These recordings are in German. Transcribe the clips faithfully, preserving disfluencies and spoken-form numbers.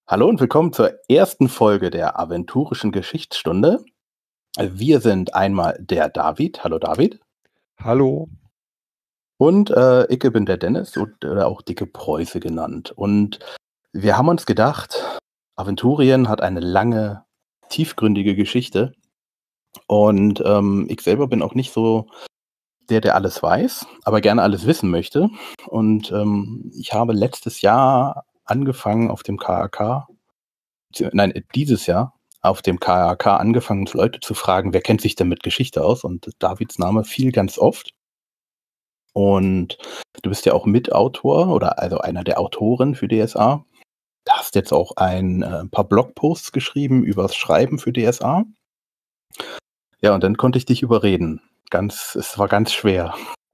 Hallo und willkommen zur ersten Folge der aventurischen Geschichtsstunde. Wir sind einmal der David. Hallo David. Hallo. Und äh, ich bin der Dennis und, oder auch Dicke Preuße genannt. Und wir haben uns gedacht, Aventurien hat eine lange, tiefgründige Geschichte. Und ähm, ich selber bin auch nicht so der, der alles weiß, aber gerne alles wissen möchte. Und ähm, ich habe letztes Jahr angefangen auf dem K A K, nein, dieses Jahr auf dem K A K angefangen, Leute zu fragen, wer kennt sich denn mit Geschichte aus? Und Davids Name fiel ganz oft. Und du bist ja auch Mitautor oder also einer der Autoren für D S A. Du hast jetzt auch ein äh, paar Blogposts geschrieben übers Schreiben für D S A. Ja, und dann konnte ich dich überreden. Ganz, es war ganz schwer.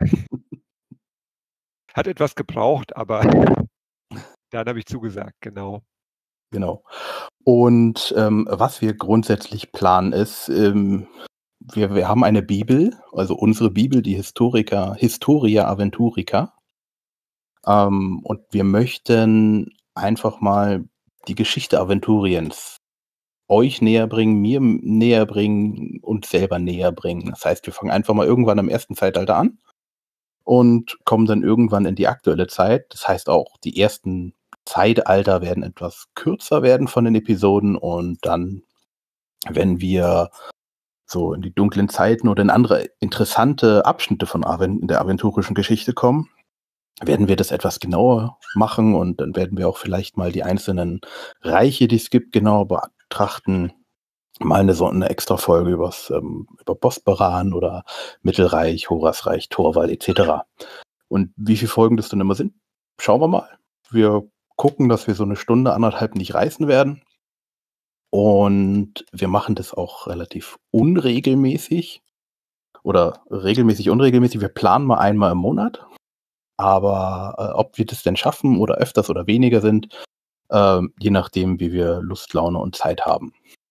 Hat etwas gebraucht, aber dann habe ich zugesagt, genau. Genau. Und ähm, was wir grundsätzlich planen ist, ähm, wir, wir haben eine Bibel, also unsere Bibel, die Historica, Historia Aventurica. Ähm, und wir möchten einfach mal die Geschichte Aventuriens euch näher bringen, mir m- näher bringen, uns selber näher bringen. Das heißt, wir fangen einfach mal irgendwann im ersten Zeitalter an und kommen dann irgendwann in die aktuelle Zeit. Das heißt auch, die ersten Zeitalter werden etwas kürzer werden von den Episoden und dann, wenn wir so in die dunklen Zeiten oder in andere interessante Abschnitte von Aven der aventurischen Geschichte kommen, werden wir das etwas genauer machen und dann werden wir auch vielleicht mal die einzelnen Reiche, die es gibt, genauer betrachten. Mal eine, so eine extra Folge übers, ähm, über Bosporan oder Mittelreich, Horasreich, Torwall et cetera. Und wie viele Folgen das dann immer sind, schauen wir mal. Wir gucken, dass wir so eine Stunde, anderthalb nicht reißen werden. Und wir machen das auch relativ unregelmäßig oder regelmäßig, unregelmäßig. Wir planen mal einmal im Monat. Aber äh, ob wir das denn schaffen oder öfters oder weniger sind, ähm, je nachdem, wie wir Lust, Laune und Zeit haben.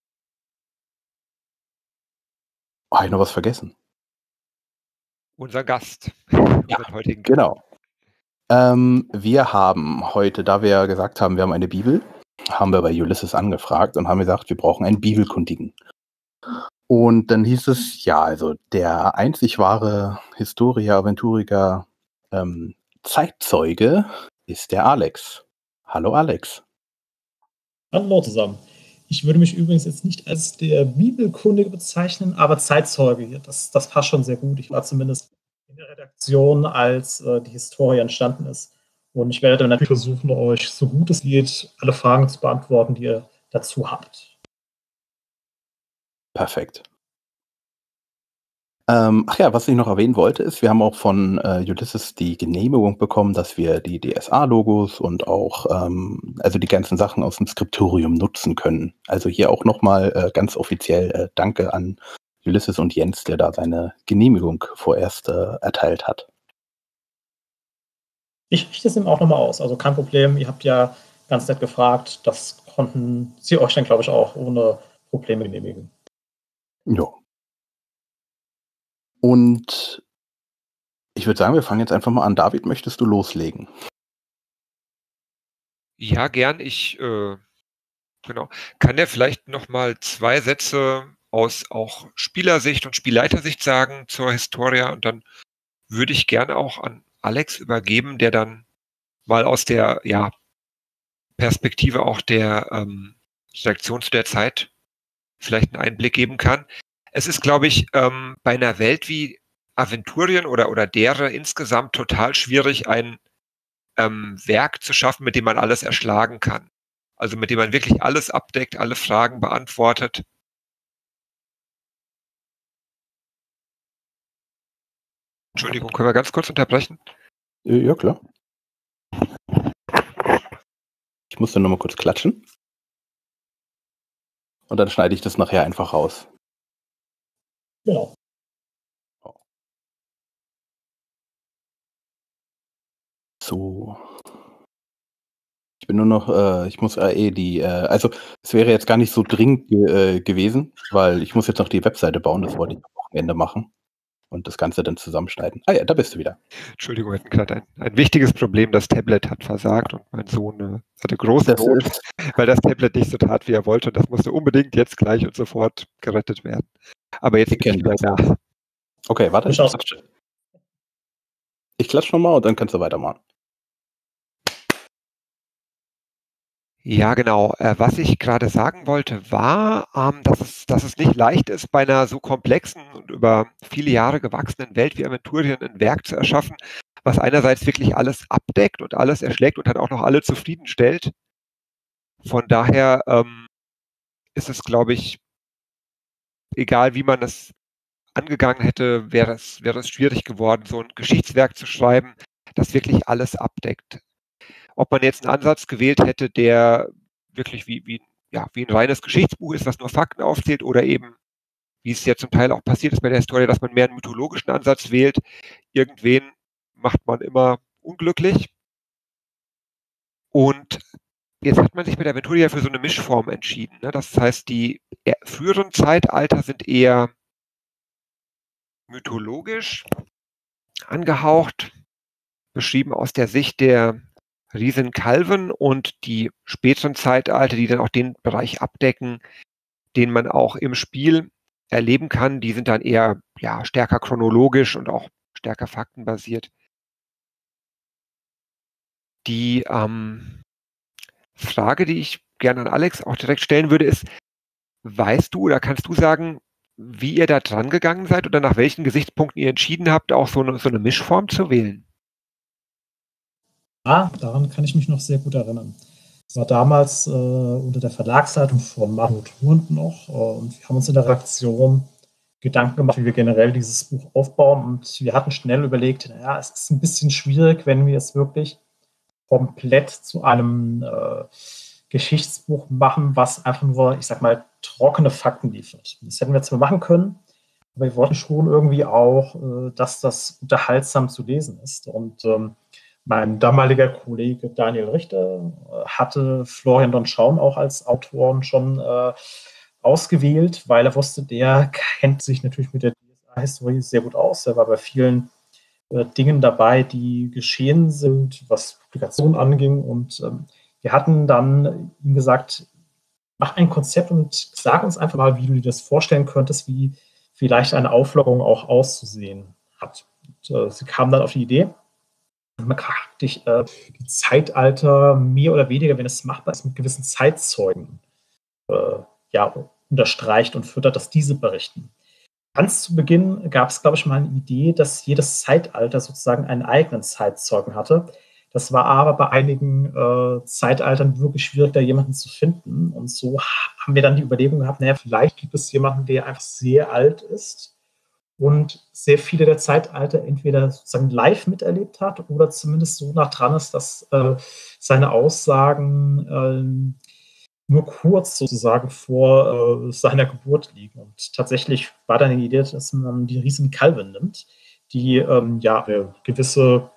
Habe ich noch was vergessen? Unser Gast, Ja, unseren heutigen Gast. genau. Ähm, wir haben heute, da wir ja gesagt haben, wir haben eine Bibel, haben wir bei Ulysses angefragt und haben gesagt, wir brauchen einen Bibelkundigen. Und dann hieß es, ja, also der einzig wahre Historia Aventurica ähm, Zeitzeuge ist der Alex. Hallo Alex. Hallo zusammen. Ich würde mich übrigens jetzt nicht als der Bibelkundige bezeichnen, aber Zeitzeuge. Das, das passt schon sehr gut. Ich war zumindest in der Redaktion, als äh, die Historie entstanden ist. Und ich werde dann natürlich versuchen, euch so gut es geht, alle Fragen zu beantworten, die ihr dazu habt. Perfekt. Ähm, ach ja, was ich noch erwähnen wollte, ist, wir haben auch von äh, Ulysses die Genehmigung bekommen, dass wir die D S A-Logos und auch ähm, also die ganzen Sachen aus dem Skriptorium nutzen können. Also hier auch nochmal äh, ganz offiziell äh, Danke an Ulysses und Jens, der da seine Genehmigung vorerst äh, erteilt hat. Ich richte es ihm auch nochmal aus. Also kein Problem. Ihr habt ja ganz nett gefragt. Das konnten sie euch dann, glaube ich, auch ohne Probleme genehmigen. Ja. Und ich würde sagen, wir fangen jetzt einfach mal an. David, möchtest du loslegen? Ja, gern. Ich äh, genau. Kann der vielleicht noch mal zwei Sätze aus auch Spielersicht und Spielleitersicht sagen zur Historia und dann würde ich gerne auch an Alex übergeben, der dann mal aus der ja, Perspektive auch der ähm, Redaktion zu der Zeit vielleicht einen Einblick geben kann. Es ist, glaube ich, ähm, bei einer Welt wie Aventurien oder, oder deren insgesamt total schwierig, ein ähm, Werk zu schaffen, mit dem man alles erschlagen kann. Also mit dem man wirklich alles abdeckt, alle Fragen beantwortet. Entschuldigung, können wir ganz kurz unterbrechen? Äh, ja, klar. Ich muss dann nochmal kurz klatschen. Und dann schneide ich das nachher einfach raus. Genau. So. Ich bin nur noch, äh, ich muss äh, eh die, äh, also es wäre jetzt gar nicht so dringend ge äh, gewesen, weil ich muss jetzt noch die Webseite bauen, das wollte ich am Wochenende machen. und das Ganze dann zusammenschneiden. Ah ja, da bist du wieder. Entschuldigung, wir hatten gerade ein, ein wichtiges Problem. Das Tablet hat versagt und mein Sohn äh, hatte große Das Not, ist, weil das Tablet nicht so tat, wie er wollte. Und das musste unbedingt jetzt gleich und sofort gerettet werden. Aber jetzt wir bin ich kennen wieder das. da. Okay, warte, ich Durchaus. klatsche. Ich klatsche nochmal und dann kannst du weitermachen. Ja, genau. Äh, was ich gerade sagen wollte, war, ähm, dass es, dass es nicht leicht ist, bei einer so komplexen und über viele Jahre gewachsenen Welt wie Aventurien ein Werk zu erschaffen, was einerseits wirklich alles abdeckt und alles erschlägt und dann auch noch alle zufriedenstellt. Von daher ähm, ist es, glaube ich, egal wie man es angegangen hätte, wäre es, wäre es schwierig geworden, so ein Geschichtswerk zu schreiben, das wirklich alles abdeckt. Ob man jetzt einen Ansatz gewählt hätte, der wirklich wie, wie, ja, wie ein reines Geschichtsbuch ist, was nur Fakten aufzählt, oder eben, wie es ja zum Teil auch passiert ist bei der Historie, dass man mehr einen mythologischen Ansatz wählt. Irgendwen macht man immer unglücklich. Und jetzt hat man sich mit Aventuria für so eine Mischform entschieden. Ne? Das heißt, die früheren Zeitalter sind eher mythologisch angehaucht, beschrieben aus der Sicht der Riesen Calvin, und die späteren Zeitalter, die dann auch den Bereich abdecken, den man auch im Spiel erleben kann, die sind dann eher ja, stärker chronologisch und auch stärker faktenbasiert. Die ähm, Frage, die ich gerne an Alex auch direkt stellen würde, ist, weißt du oder kannst du sagen, wie ihr da dran gegangen seid oder nach welchen Gesichtspunkten ihr entschieden habt, auch so eine, so eine Mischform zu wählen? Ja, daran kann ich mich noch sehr gut erinnern. Es war damals äh, unter der Verlagsleitung von Martin Thurn noch äh, und wir haben uns in der Redaktion Gedanken gemacht, wie wir generell dieses Buch aufbauen, und wir hatten schnell überlegt, naja, es ist ein bisschen schwierig, wenn wir es wirklich komplett zu einem äh, Geschichtsbuch machen, was einfach nur, ich sag mal, trockene Fakten liefert. Das hätten wir zwar machen können, aber wir wollten schon irgendwie auch, äh, dass das unterhaltsam zu lesen ist. Und ähm, mein damaliger Kollege Daniel Richter äh, hatte Florian Donschaum auch als Autoren schon äh, ausgewählt, weil er wusste, der kennt sich natürlich mit der D S A-Historie sehr gut aus. Er war bei vielen äh, Dingen dabei, die geschehen sind, was Publikationen anging. Und ähm, wir hatten dann ihm gesagt, mach ein Konzept und sag uns einfach mal, wie du dir das vorstellen könntest, wie vielleicht eine Auflockerung auch auszusehen hat. Und, äh, sie kam dann auf die Idee, man kann praktisch äh, die Zeitalter mehr oder weniger, wenn es machbar ist, mit gewissen Zeitzeugen äh, ja, unterstreicht und füttert, dass diese berichten. Ganz zu Beginn gab es, glaube ich, mal eine Idee, dass jedes Zeitalter sozusagen einen eigenen Zeitzeugen hatte. Das war aber bei einigen äh, Zeitaltern wirklich schwierig, da jemanden zu finden. Und so haben wir dann die Überlegung gehabt, naja, vielleicht gibt es jemanden, der einfach sehr alt ist und sehr viele der Zeitalter entweder sozusagen live miterlebt hat oder zumindest so nah dran ist, dass äh, seine Aussagen äh, nur kurz sozusagen vor äh, seiner Geburt liegen. Und tatsächlich war dann die Idee, dass man die Riesen Calvin nimmt, die ähm, ja eine gewisse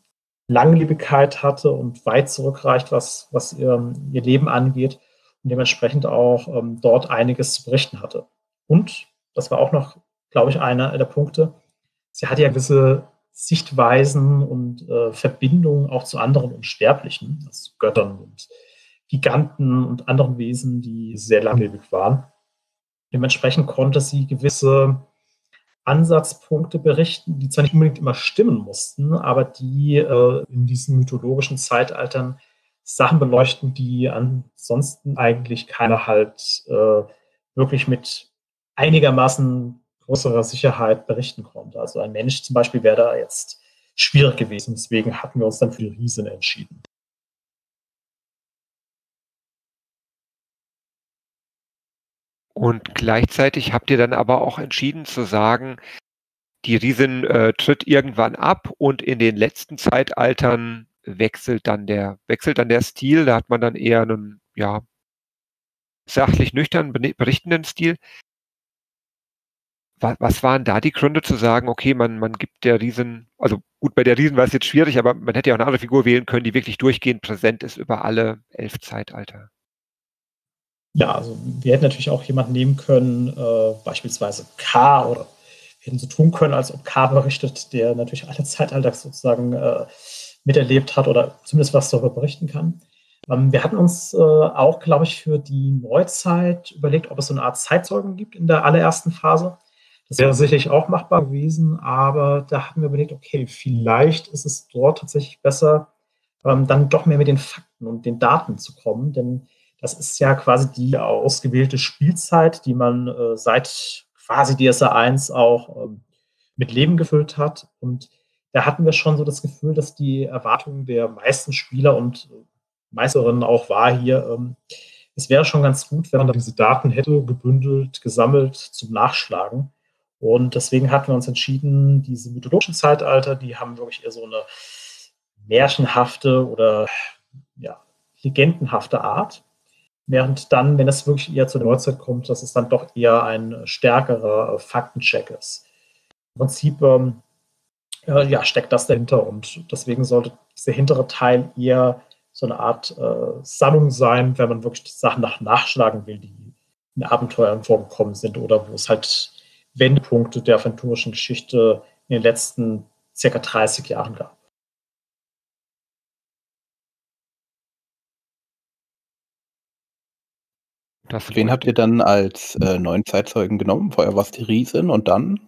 Langlebigkeit hatte und weit zurückreicht, was, was ihr, ihr Leben angeht, und dementsprechend auch ähm, dort einiges zu berichten hatte. Und das war auch noch, glaube ich, einer der Punkte. Sie hatte ja gewisse Sichtweisen und äh, Verbindungen auch zu anderen Unsterblichen, also Göttern und Giganten und anderen Wesen, die sehr langlebig waren. Dementsprechend konnte sie gewisse Ansatzpunkte berichten, die zwar nicht unbedingt immer stimmen mussten, aber die äh, in diesen mythologischen Zeitaltern Sachen beleuchten, die ansonsten eigentlich keiner halt äh, wirklich mit einigermaßen größerer Sicherheit berichten konnte. Also ein Mensch zum Beispiel wäre da jetzt schwierig gewesen. Deswegen hatten wir uns dann für die Riesen entschieden. Und gleichzeitig habt ihr dann aber auch entschieden zu sagen, die Riesen äh, tritt irgendwann ab und in den letzten Zeitaltern wechselt dann der, wechselt dann der Stil. Da hat man dann eher einen, ja, sachlich nüchtern berichtenden Stil. Was, was waren da die Gründe zu sagen, okay, man, man gibt der Riesen, also gut, bei der Riesen war es jetzt schwierig, aber man hätte ja auch eine andere Figur wählen können, die wirklich durchgehend präsent ist über alle elf Zeitalter. Ja, also wir hätten natürlich auch jemanden nehmen können, äh, beispielsweise K, oder hätten so tun können, als ob K berichtet, der natürlich alle Zeitalter sozusagen äh, miterlebt hat oder zumindest was darüber berichten kann. Ähm, wir hatten uns äh, auch, glaube ich, für die Neuzeit überlegt, ob es so eine Art Zeitzeugen gibt in der allerersten Phase. Das wäre sicherlich auch machbar gewesen, aber da hatten wir überlegt, okay, vielleicht ist es dort tatsächlich besser, ähm, dann doch mehr mit den Fakten und den Daten zu kommen, denn das ist ja quasi die ausgewählte Spielzeit, die man äh, seit quasi D S A eins auch ähm, mit Leben gefüllt hat. Und da hatten wir schon so das Gefühl, dass die Erwartungen der meisten Spieler und Meisterinnen auch war hier, ähm, es wäre schon ganz gut, wenn man diese Daten hätte gebündelt, gesammelt zum Nachschlagen. Und deswegen hatten wir uns entschieden, diese mythologischen Zeitalter, die haben wirklich eher so eine märchenhafte oder ja, legendenhafte Art. Während dann, wenn es wirklich eher zur Neuzeit kommt, dass es dann doch eher ein stärkerer Faktencheck ist. Im Prinzip ähm, äh, ja, steckt das dahinter und deswegen sollte dieser hintere Teil eher so eine Art äh, Sammlung sein, wenn man wirklich die Sachen nach nachschlagen will, die in Abenteuern vorgekommen sind oder wo es halt Wendepunkte der aventurischen Geschichte in den letzten circa dreißig Jahren gab. Das Wen habt ihr dann als äh, neuen Zeitzeugen genommen? Vorher war es die Riesin und dann?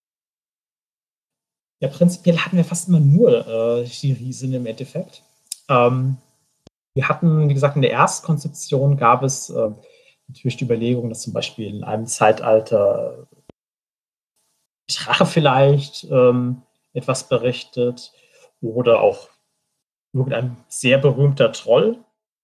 Ja, prinzipiell hatten wir fast immer nur äh, die Riesin im Endeffekt. Ähm, wir hatten, wie gesagt, in der Erstkonzeption gab es äh, natürlich die Überlegung, dass zum Beispiel in einem Zeitalter Drache vielleicht ähm, etwas berichtet oder auch irgendein sehr berühmter Troll.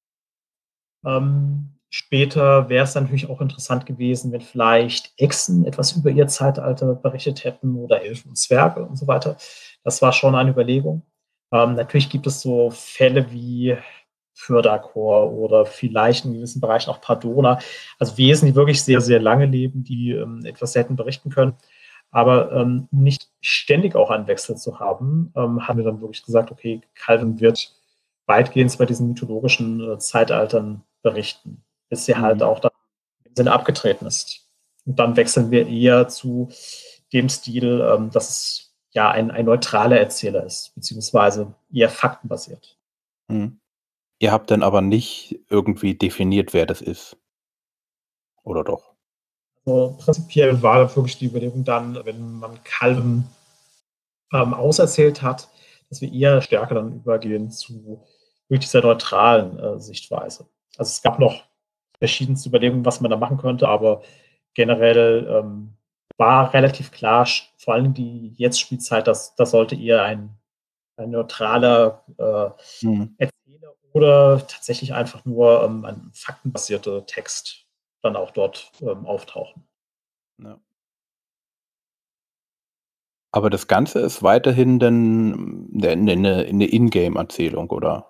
Ähm, später wäre es dann natürlich auch interessant gewesen, wenn vielleicht Echsen etwas über ihr Zeitalter berichtet hätten oder Elfen und Zwerge und so weiter. Das war schon eine Überlegung. Ähm, natürlich gibt es so Fälle wie Fyrdakor oder vielleicht in gewissen Bereichen auch Pardona, also Wesen, die wirklich sehr, sehr lange leben, die ähm, etwas hätten berichten können. Aber ähm, nicht ständig auch einen Wechsel zu haben, ähm, haben wir dann wirklich gesagt, okay, Calvin wird weitgehend bei diesen mythologischen äh, Zeitaltern berichten, bis sie mhm. halt auch dann im Sinne abgetreten ist. Und dann wechseln wir eher zu dem Stil, ähm, dass es ja ein, ein neutraler Erzähler ist, beziehungsweise eher faktenbasiert. Mhm. Ihr habt dann aber nicht irgendwie definiert, wer das ist. Oder doch? Also prinzipiell war da wirklich die Überlegung dann, wenn man Calvin ähm, auserzählt hat, dass wir eher stärker dann übergehen zu wirklich dieser neutralen äh, Sichtweise. Also es gab noch verschiedenste Überlegungen, was man da machen könnte, aber generell ähm, war relativ klar, vor allem die Jetzt-Spielzeit, das, das sollte eher ein, ein neutraler äh, mhm. Erzähler oder tatsächlich einfach nur ähm, ein faktenbasierter Text dann auch dort ähm, auftauchen. Ja. Aber das Ganze ist weiterhin dann eine, eine, eine Ingame-Erzählung, oder?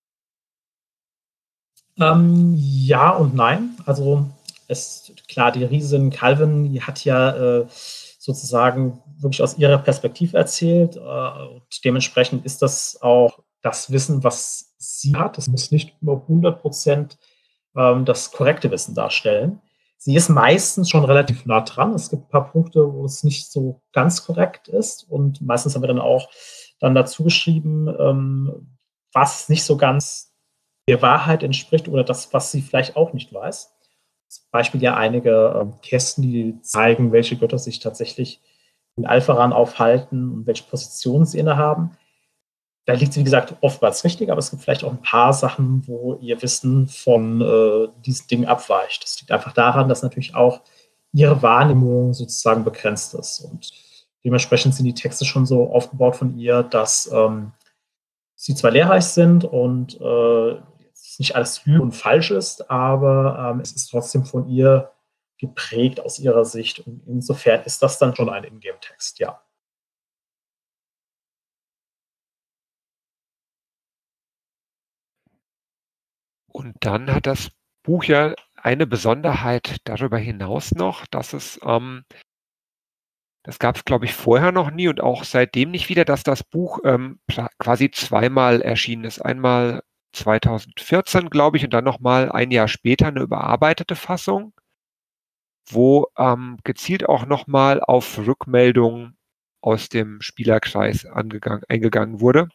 Ähm, ja und nein. Also es, klar, die Riesin Calvin, die hat ja äh, sozusagen wirklich aus ihrer Perspektive erzählt. Äh, und dementsprechend ist das auch das Wissen, was sie hat. Das muss nicht immer hundert Prozent ähm, das korrekte Wissen darstellen. Sie ist meistens schon relativ nah dran. Es gibt ein paar Punkte, wo es nicht so ganz korrekt ist. Und meistens haben wir dann auch dann dazu geschrieben, ähm, was nicht so ganz der Wahrheit entspricht oder das, was sie vielleicht auch nicht weiß. Zum Beispiel ja einige ähm, Kästen, die zeigen, welche Götter sich tatsächlich in Alpharan aufhalten und welche Positionen sie innehaben. Da liegt sie, wie gesagt, oftmals richtig, aber es gibt vielleicht auch ein paar Sachen, wo ihr Wissen von äh, diesen Dingen abweicht. Das liegt einfach daran, dass natürlich auch ihre Wahrnehmung sozusagen begrenzt ist. Und dementsprechend sind die Texte schon so aufgebaut von ihr, dass ähm, sie zwar lehrreich sind und äh, nicht alles lüge und falsch ist, aber ähm, es ist trotzdem von ihr geprägt aus ihrer Sicht. Und insofern ist das dann schon ein Ingame-Text, ja. Und dann hat das Buch ja eine Besonderheit darüber hinaus noch, dass es, ähm, das gab es, glaube ich, vorher noch nie und auch seitdem nicht wieder, dass das Buch ähm, quasi zweimal erschienen ist. Einmal zweitausendvierzehn, glaube ich, und dann nochmal ein Jahr später eine überarbeitete Fassung. wo ähm, gezielt auch nochmal auf Rückmeldungen aus dem Spielerkreis angegangen, eingegangen wurde.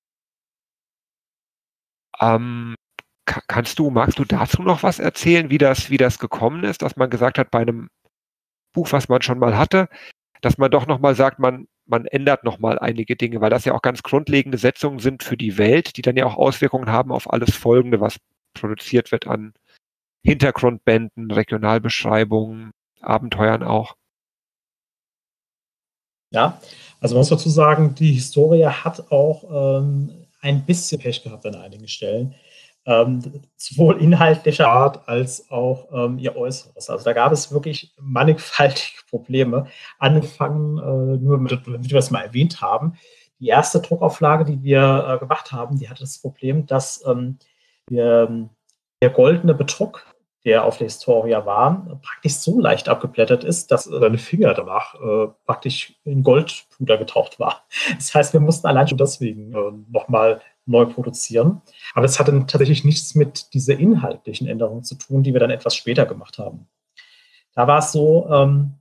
Ähm, ka kannst du, magst du dazu noch was erzählen, wie das, wie das gekommen ist, dass man gesagt hat, bei einem Buch, was man schon mal hatte, dass man doch nochmal sagt, man, man ändert nochmal einige Dinge, weil das ja auch ganz grundlegende Setzungen sind für die Welt, die dann ja auch Auswirkungen haben auf alles Folgende, was produziert wird an Hintergrundbänden, Regionalbeschreibungen, Abenteuern auch. Ja, also man muss dazu sagen, die Historie hat auch ähm, ein bisschen Pech gehabt an einigen Stellen. Ähm, sowohl inhaltlicher Art als auch ähm, ihr Äußeres. Also da gab es wirklich mannigfaltige Probleme. Angefangen, äh, nur mit, damit wir das mal erwähnt haben. Die erste Druckauflage, die wir äh, gemacht haben, die hatte das Problem, dass ähm, wir, der goldene Bedruck, der auf der Historia war, praktisch so leicht abgeblättert ist, dass seine Finger danach äh, praktisch in Goldpuder getaucht war. Das heißt, wir mussten allein schon deswegen äh, nochmal neu produzieren. Aber es hatte tatsächlich nichts mit dieser inhaltlichen Änderung zu tun, die wir dann etwas später gemacht haben. Da war es so, ähm,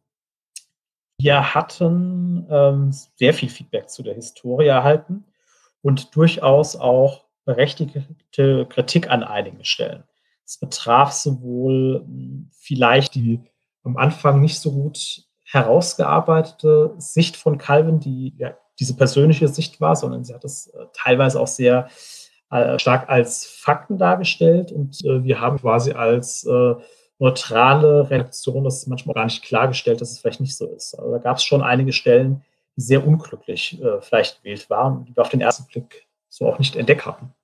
wir hatten ähm, sehr viel Feedback zu der Historie erhalten und durchaus auch berechtigte Kritik an einigen Stellen. Es betraf sowohl mh, vielleicht die am Anfang nicht so gut herausgearbeitete Sicht von Calvin, die ja diese persönliche Sicht war, sondern sie hat es äh, teilweise auch sehr äh, stark als Fakten dargestellt und äh, wir haben quasi als äh, neutrale Redaktion das manchmal gar nicht klargestellt, dass es vielleicht nicht so ist. Also da gab es schon einige Stellen, die sehr unglücklich äh, vielleicht gewählt waren, die wir auf den ersten Blick so auch nicht entdeckt hatten.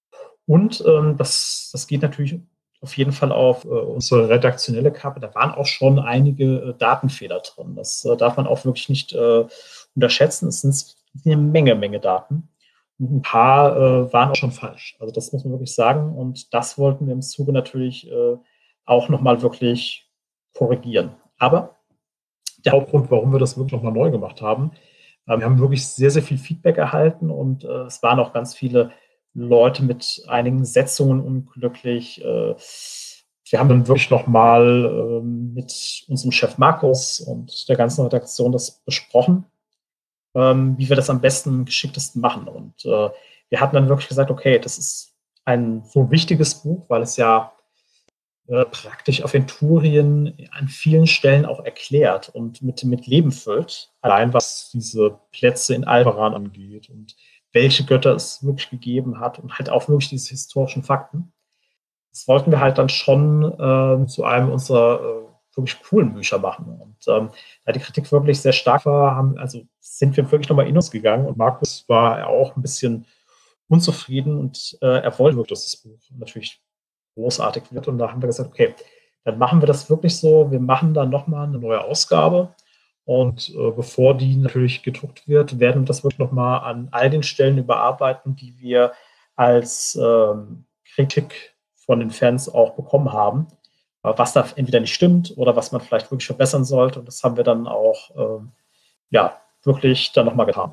Und ähm, das, das geht natürlich auf jeden Fall auf äh, unsere redaktionelle Kappe. Da waren auch schon einige äh, Datenfehler drin. Das äh, darf man auch wirklich nicht äh, unterschätzen. Es sind eine Menge, Menge Daten. Und ein paar äh, waren auch schon falsch. Also das muss man wirklich sagen. Und das wollten wir im Zuge natürlich äh, auch nochmal wirklich korrigieren. Aber der Hauptgrund, warum wir das wirklich nochmal neu gemacht haben, äh, wir haben wirklich sehr, sehr viel Feedback erhalten und äh, es waren auch ganz viele Leute mit einigen Setzungen unglücklich. Äh, wir haben dann wirklich nochmal äh, mit unserem Chef Markus und der ganzen Redaktion das besprochen, ähm, wie wir das am besten, geschicktesten machen. Und äh, wir hatten dann wirklich gesagt, okay, das ist ein so wichtiges Buch, weil es ja äh, praktisch Aventurien an vielen Stellen auch erklärt und mit, mit Leben füllt. Allein was diese Plätze in Alvaran angeht und welche Götter es wirklich gegeben hat und halt auch wirklich diese historischen Fakten. Das wollten wir halt dann schon äh, zu einem unserer äh, wirklich coolen Bücher machen. Und ähm, da die Kritik wirklich sehr stark war, haben, also sind wir wirklich nochmal in uns gegangen und Markus war auch ein bisschen unzufrieden und äh, er wollte wirklich, dass das Buch natürlich großartig wird. Und da haben wir gesagt, okay, dann machen wir das wirklich so. Wir machen dann nochmal eine neue Ausgabe. Und äh, bevor die natürlich gedruckt wird, werden wir das wirklich nochmal an all den Stellen überarbeiten, die wir als ähm, Kritik von den Fans auch bekommen haben. Äh, was da entweder nicht stimmt oder was man vielleicht wirklich verbessern sollte. Und das haben wir dann auch ähm, ja, wirklich dann nochmal getan.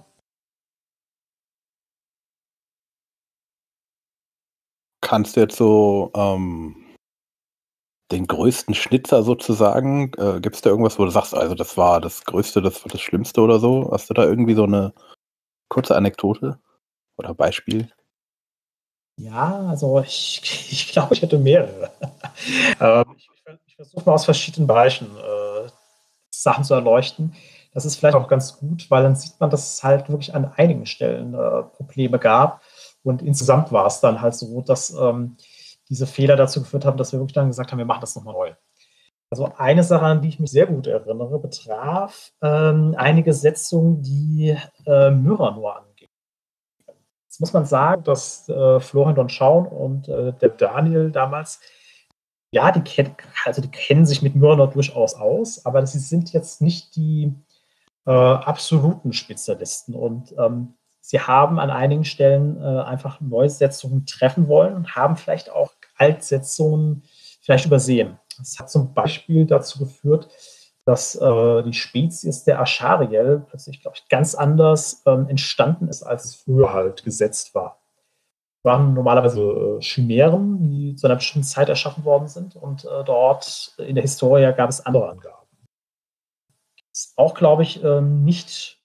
Kannst du jetzt so ähm, den größten Schnitzer sozusagen, äh, gibt es da irgendwas, wo du sagst, also das war das Größte, das war das Schlimmste oder so? Hast du da irgendwie so eine kurze Anekdote oder Beispiel? Ja, also ich, ich glaube, ich hätte mehrere. ähm, ich ich versuche mal aus verschiedenen Bereichen äh, Sachen zu erleuchten. Das ist vielleicht auch ganz gut, weil dann sieht man, dass es halt wirklich an einigen Stellen äh, Probleme gab. Und insgesamt war es dann halt so, dass ähm, diese Fehler dazu geführt haben, dass wir wirklich dann gesagt haben, wir machen das nochmal neu. Also eine Sache, an die ich mich sehr gut erinnere, betraf ähm, einige Setzungen, die äh, Myranor angehen. Jetzt muss man sagen, dass äh, Florian Donschauen und äh, der Daniel damals, ja, die, kenn, also die kennen sich mit Myranor durchaus aus, aber sie sind jetzt nicht die äh, absoluten Spezialisten. Und ähm, sie haben an einigen Stellen äh, einfach Neusetzungen treffen wollen und haben vielleicht auch Altsetzungen vielleicht übersehen. Das hat zum Beispiel dazu geführt, dass äh, die Spezies der Ashariel plötzlich, glaube ich, ganz anders ähm, entstanden ist, als es früher halt gesetzt war. waren normalerweise äh, Chimären, die zu einer bestimmten Zeit erschaffen worden sind. Und äh, dort in der Historia gab es andere Angaben. Ist auch, glaube ich, äh, nicht,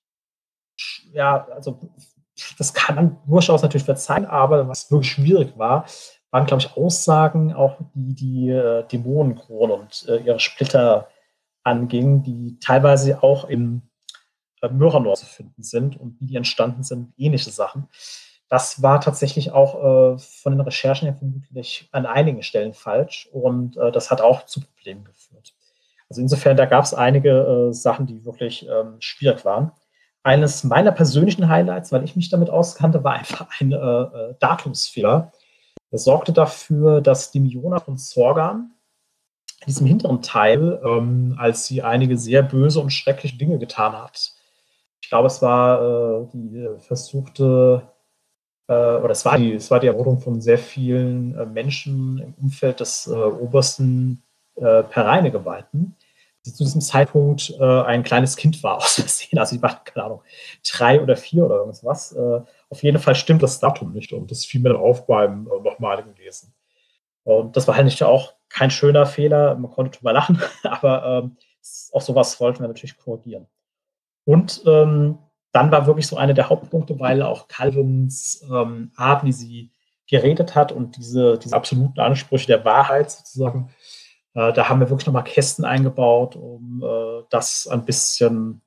ja, also das kann man durchaus natürlich verzeihen, aber was wirklich schwierig war, waren, glaube ich, Aussagen, auch die die äh, Dämonenkrone und äh, ihre Splitter angingen, die teilweise auch im äh, Myranor zu finden sind und wie die entstanden sind, ähnliche Sachen. Das war tatsächlich auch äh, von den Recherchen her vermutlich an einigen Stellen falsch und äh, das hat auch zu Problemen geführt. Also insofern, da gab es einige äh, Sachen, die wirklich ähm, schwierig waren. Eines meiner persönlichen Highlights, weil ich mich damit auskannte, war einfach ein äh, äh, Datumsfehler. Das sorgte dafür, dass die Miona von Zorgan in diesem hinteren Teil, ähm, als sie einige sehr böse und schreckliche Dinge getan hat. Ich glaube, es war äh, die äh, versuchte, äh, oder es war, die, es war die Ermordung von sehr vielen äh, Menschen im Umfeld des äh, obersten äh, Pereine-Geweihten, die zu diesem Zeitpunkt äh, ein kleines Kind war, aus Versehen. Also die war, keine Ahnung, drei oder vier oder irgendwas. Äh, auf jeden Fall stimmt das Datum nicht und das fiel mir dann auf beim äh, nochmaligen Lesen. Und das war halt nicht auch kein schöner Fehler, man konnte drüber lachen, aber ähm, auch sowas wollten wir natürlich korrigieren. Und ähm, dann war wirklich so einer der Hauptpunkte, weil auch Calvins ähm, Art, wie sie geredet hat und diese, diese absoluten Ansprüche der Wahrheit sozusagen, äh, da haben wir wirklich nochmal Kästen eingebaut, um äh, das ein bisschen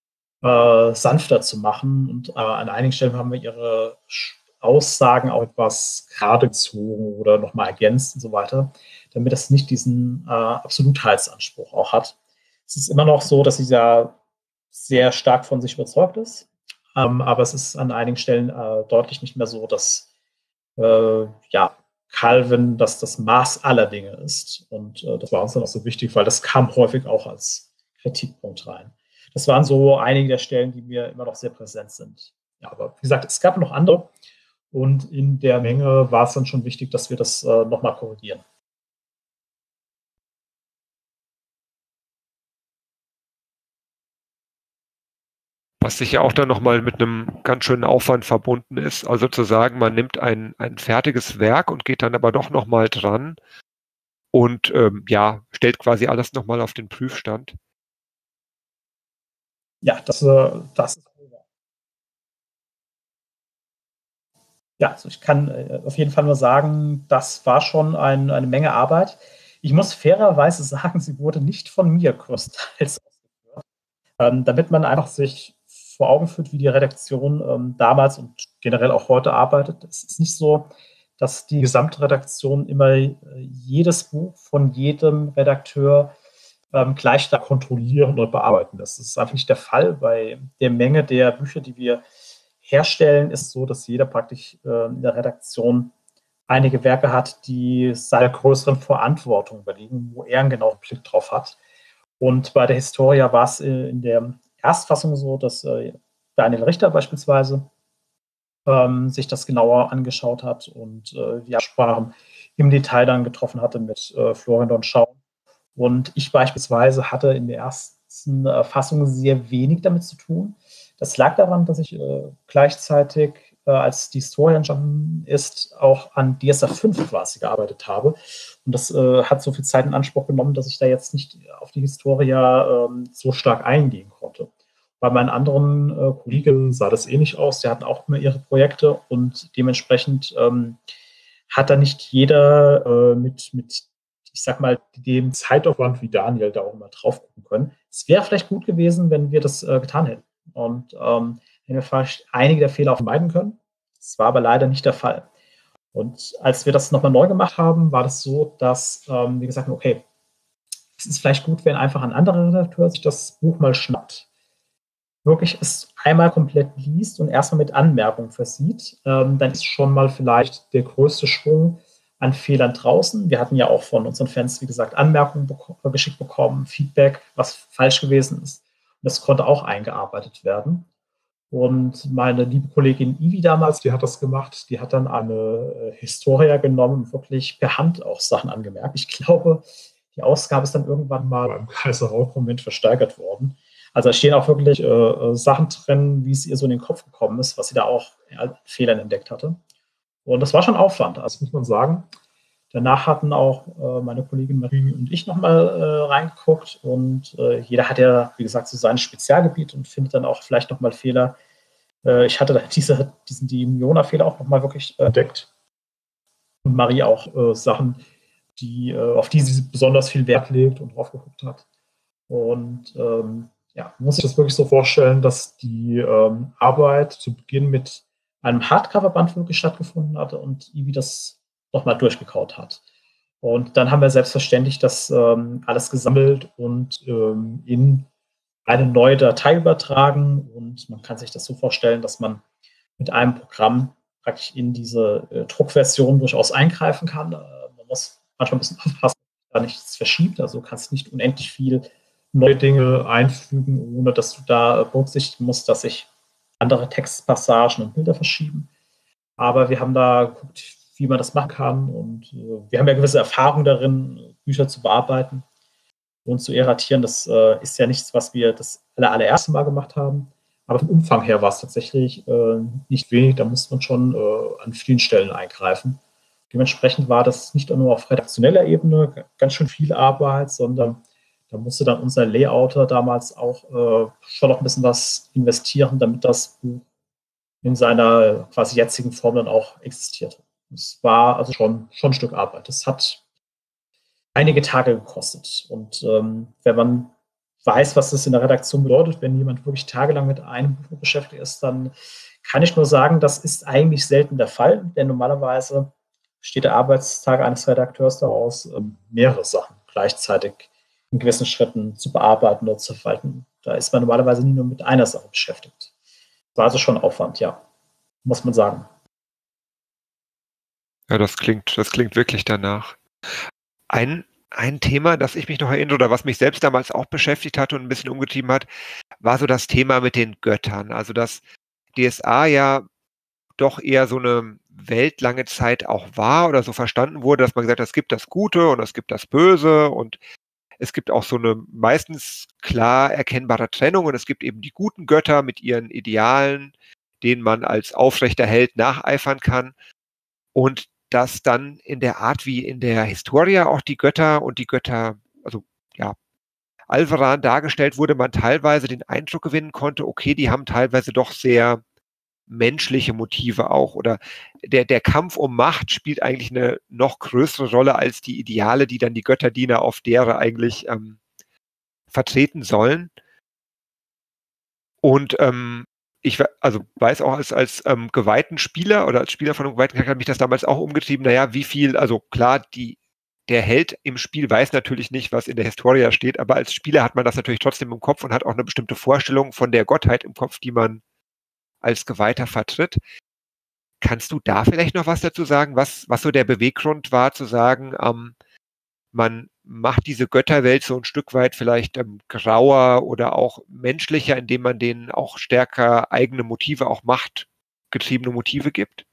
äh, sanfter zu machen. Und äh, an einigen Stellen haben wir ihre Aussagen auch etwas gerade gezogen oder nochmal ergänzt und so weiter, damit das nicht diesen äh, Absolutheitsanspruch auch hat. Es ist immer noch so, dass sie ja sehr stark von sich überzeugt ist, ähm, aber es ist an einigen Stellen äh, deutlich nicht mehr so, dass äh, ja, Calvin das das Maß aller Dinge ist. Und äh, das war uns dann auch so wichtig, weil das kam häufig auch als Kritikpunkt rein. Das waren so einige der Stellen, die mir immer noch sehr präsent sind. Ja, aber wie gesagt, es gab noch andere. Und in der Menge war es dann schon wichtig, dass wir das äh, nochmal korrigieren. Was sicher auch dann nochmal mit einem ganz schönen Aufwand verbunden ist. Also zu sagen, man nimmt ein, ein fertiges Werk und geht dann aber doch nochmal dran und ähm, ja, stellt quasi alles nochmal auf den Prüfstand. Ja, das, äh, das ist cool. Ja, also ich kann äh, auf jeden Fall nur sagen, das war schon ein, eine Menge Arbeit. Ich muss fairerweise sagen, sie wurde nicht von mir größtenteils ausgeführt, ähm, damit man einfach sich vor Augen führt, wie die Redaktion ähm, damals und generell auch heute arbeitet. Es ist nicht so, dass die Gesamtredaktion immer äh, jedes Buch von jedem Redakteur ähm, gleich da kontrollieren und bearbeiten. Das ist einfach nicht der Fall. Bei der Menge der Bücher, die wir herstellen, ist so, dass jeder praktisch äh, in der Redaktion einige Werke hat, die seiner größeren Verantwortung überliegen, wo er einen genauen Blick drauf hat. Und bei der Historia war es äh, in der Erstfassung so, dass äh, Daniel Richter beispielsweise ähm, sich das genauer angeschaut hat und äh, die Absprachen im Detail dann getroffen hatte mit äh, Florian Donschau. Und ich beispielsweise hatte in der ersten äh, Fassung sehr wenig damit zu tun. Das lag daran, dass ich äh, gleichzeitig, äh, als die Historia entstanden ist, auch an D S A fünf quasi gearbeitet habe. Und das äh, hat so viel Zeit in Anspruch genommen, dass ich da jetzt nicht auf die Historia ähm, so stark eingehen konnte. Bei meinen anderen äh, Kollegen sah das ähnlich aus. Sie hatten auch immer ihre Projekte und dementsprechend ähm, hat da nicht jeder äh, mit, mit, ich sag mal, dem Zeitaufwand wie Daniel da auch mal drauf gucken können. Es wäre vielleicht gut gewesen, wenn wir das äh, getan hätten. Und ähm, hätten wir vielleicht einige der Fehler vermeiden können. Das war aber leider nicht der Fall. Und als wir das nochmal neu gemacht haben, war das so, dass ähm, wir gesagt haben, okay, es ist vielleicht gut, wenn einfach ein anderer Redakteur sich das Buch mal schnappt, wirklich es einmal komplett liest und erstmal mit Anmerkungen versieht, ähm, dann ist schon mal vielleicht der größte Schwung an Fehlern draußen. Wir hatten ja auch von unseren Fans, wie gesagt, Anmerkungen bek- geschickt bekommen, Feedback, was falsch gewesen ist. Und das konnte auch eingearbeitet werden. Und meine liebe Kollegin Ivi damals, die hat das gemacht, die hat dann eine Historia genommen und wirklich per Hand auch Sachen angemerkt. Ich glaube, die Ausgabe ist dann irgendwann mal beim Kaiser-Rauch-Konvent versteigert worden. Also da stehen auch wirklich äh, Sachen drin, wie es ihr so in den Kopf gekommen ist, was sie da auch an Fehlern entdeckt hatte. Und das war schon Aufwand, also muss man sagen. Danach hatten auch äh, meine Kollegin Marie und ich nochmal äh, reingeguckt und äh, jeder hat ja, wie gesagt, so sein Spezialgebiet und findet dann auch vielleicht nochmal Fehler. Äh, ich hatte da diese, diesen Diemioner-Fehler auch nochmal wirklich äh, entdeckt. Und Marie auch äh, Sachen, die, äh, auf die sie besonders viel Wert legt und drauf geguckt hat. Und ähm, ja, man muss sich das wirklich so vorstellen, dass die ähm, Arbeit zu Beginn mit einem Hardcover-Band wirklich stattgefunden hatte und Ivi das nochmal durchgekaut hat. Und dann haben wir selbstverständlich das ähm, alles gesammelt und ähm, in eine neue Datei übertragen. Und man kann sich das so vorstellen, dass man mit einem Programm praktisch in diese äh, Druckversion durchaus eingreifen kann. Äh, man muss manchmal ein bisschen aufpassen, dass da nichts verschiebt. Also du kannst nicht unendlich viel neue Dinge einfügen, ohne dass du da berücksichtigen musst, dass sich andere Textpassagen und Bilder verschieben. Aber wir haben da geguckt, wie man das machen kann. Und äh, wir haben ja gewisse Erfahrung darin, Bücher zu bearbeiten und zu erratieren. Das äh, ist ja nichts, was wir das aller, allererste Mal gemacht haben. Aber vom Umfang her war es tatsächlich äh, nicht wenig. Da musste man schon äh, an vielen Stellen eingreifen. Dementsprechend war das nicht nur auf redaktioneller Ebene ganz schön viel Arbeit, sondern da musste dann unser Layouter damals auch äh, schon noch ein bisschen was investieren, damit das Buch in seiner quasi jetzigen Form dann auch existierte. Es war also schon, schon ein Stück Arbeit. Das hat einige Tage gekostet. Und ähm, wenn man weiß, was das in der Redaktion bedeutet, wenn jemand wirklich tagelang mit einem Buch beschäftigt ist, dann kann ich nur sagen, das ist eigentlich selten der Fall, denn normalerweise besteht der Arbeitstag eines Redakteurs daraus, ähm, mehrere Sachen gleichzeitig in gewissen Schritten zu bearbeiten oder zu verwalten. Da ist man normalerweise nie nur mit einer Sache beschäftigt. Das war also schon Aufwand, ja, muss man sagen. Ja, das klingt, das klingt wirklich danach. Ein, ein Thema, das ich mich noch erinnere oder was mich selbst damals auch beschäftigt hatte und ein bisschen umgetrieben hat, war so das Thema mit den Göttern. Also dass D S A ja doch eher so eine Welt lange Zeit auch war oder so verstanden wurde, dass man gesagt hat, es gibt das Gute und es gibt das Böse und es gibt auch so eine meistens klar erkennbare Trennung und es gibt eben die guten Götter mit ihren Idealen, denen man als aufrechter Held nacheifern kann. Und dass dann in der Art, wie in der Historia auch die Götter und die Götter, also ja, Alvaran dargestellt wurde, man teilweise den Eindruck gewinnen konnte, okay, die haben teilweise doch sehr menschliche Motive auch. Oder der, der Kampf um Macht spielt eigentlich eine noch größere Rolle als die Ideale, die dann die Götterdiener auf derer eigentlich ähm, vertreten sollen. Und ähm, ich also weiß auch als, als ähm, geweihten Spieler oder als Spieler von einem geweihten Charakter hat mich das damals auch umgetrieben. Naja, wie viel, also klar, die, der Held im Spiel weiß natürlich nicht, was in der Historia steht, aber als Spieler hat man das natürlich trotzdem im Kopf und hat auch eine bestimmte Vorstellung von der Gottheit im Kopf, die man als Geweihter vertritt. Kannst du da vielleicht noch was dazu sagen, was, was so der Beweggrund war, zu sagen, ähm, man macht diese Götterwelt so ein Stück weit vielleicht ähm, grauer oder auch menschlicher, indem man denen auch stärker eigene Motive, auch machtgetriebene Motive gibt?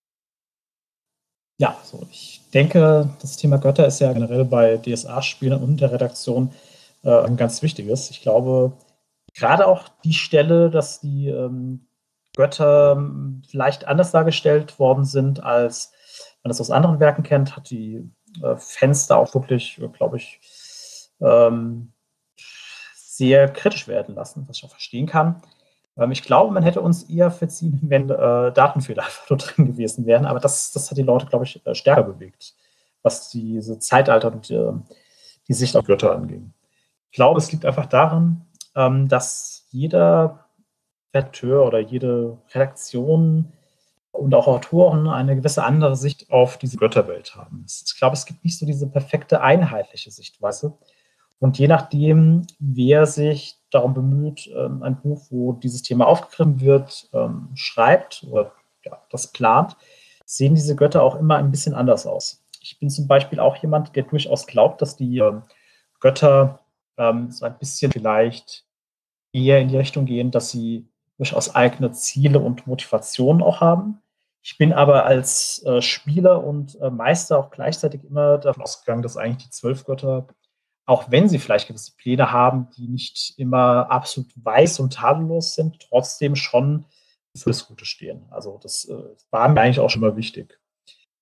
Ja, so ich denke, das Thema Götter ist ja generell bei D S A-Spielern und der Redaktion äh, ein ganz wichtiges. Ich glaube, gerade auch die Stelle, dass die ähm, Götter ähm, vielleicht anders dargestellt worden sind, als man das aus anderen Werken kennt, hat die äh, Fans da auch wirklich, äh, glaube ich, ähm, sehr kritisch werden lassen, was ich auch verstehen kann. Ähm, ich glaube, man hätte uns eher verziehen, wenn äh, Datenfehler einfach nur drin gewesen wären, aber das, das hat die Leute, glaube ich, äh, stärker bewegt, was diese Zeitalter und äh, die Sicht auf Götter anging. Ich glaube, es liegt einfach daran, ähm, dass jeder Redakteur oder jede Redaktion und auch Autoren eine gewisse andere Sicht auf diese Götterwelt haben. Ich glaube, es gibt nicht so diese perfekte, einheitliche Sichtweise. Und je nachdem, wer sich darum bemüht, ähm, ein Buch, wo dieses Thema aufgegriffen wird, ähm, schreibt oder ja, das plant, sehen diese Götter auch immer ein bisschen anders aus. Ich bin zum Beispiel auch jemand, der durchaus glaubt, dass die ähm, Götter ähm, so ein bisschen vielleicht eher in die Richtung gehen, dass sie durchaus eigene Ziele und Motivationen auch haben. Ich bin aber als äh, Spieler und äh, Meister auch gleichzeitig immer davon ausgegangen, dass eigentlich die zwölf Götter, auch wenn sie vielleicht gewisse Pläne haben, die nicht immer absolut weiß und tadellos sind, trotzdem schon für das Gute stehen. Also das äh, war mir eigentlich auch schon mal wichtig.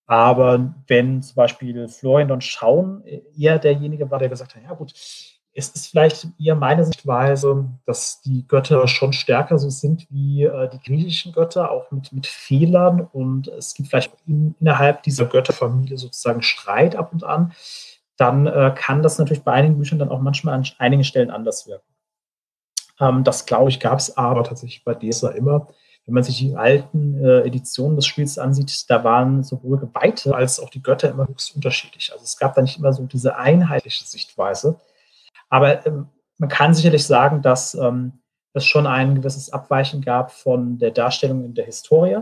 Aber wenn zum Beispiel Florian und Schauen eher derjenige war, der gesagt hat, ja gut, es ist vielleicht eher meine Sichtweise, dass die Götter schon stärker so sind wie äh, die griechischen Götter, auch mit, mit Fehlern. Und es gibt vielleicht in, innerhalb dieser Götterfamilie sozusagen Streit ab und an. Dann äh, kann das natürlich bei einigen Büchern dann auch manchmal an einigen Stellen anders wirken. Ähm, das, glaube ich, gab es aber tatsächlich bei D S A immer. Wenn man sich die alten äh, Editionen des Spiels ansieht, da waren sowohl Geweihte als auch die Götter immer höchst unterschiedlich. Also es gab da nicht immer so diese einheitliche Sichtweise. Aber ähm, man kann sicherlich sagen, dass ähm, es schon ein gewisses Abweichen gab von der Darstellung in der Historie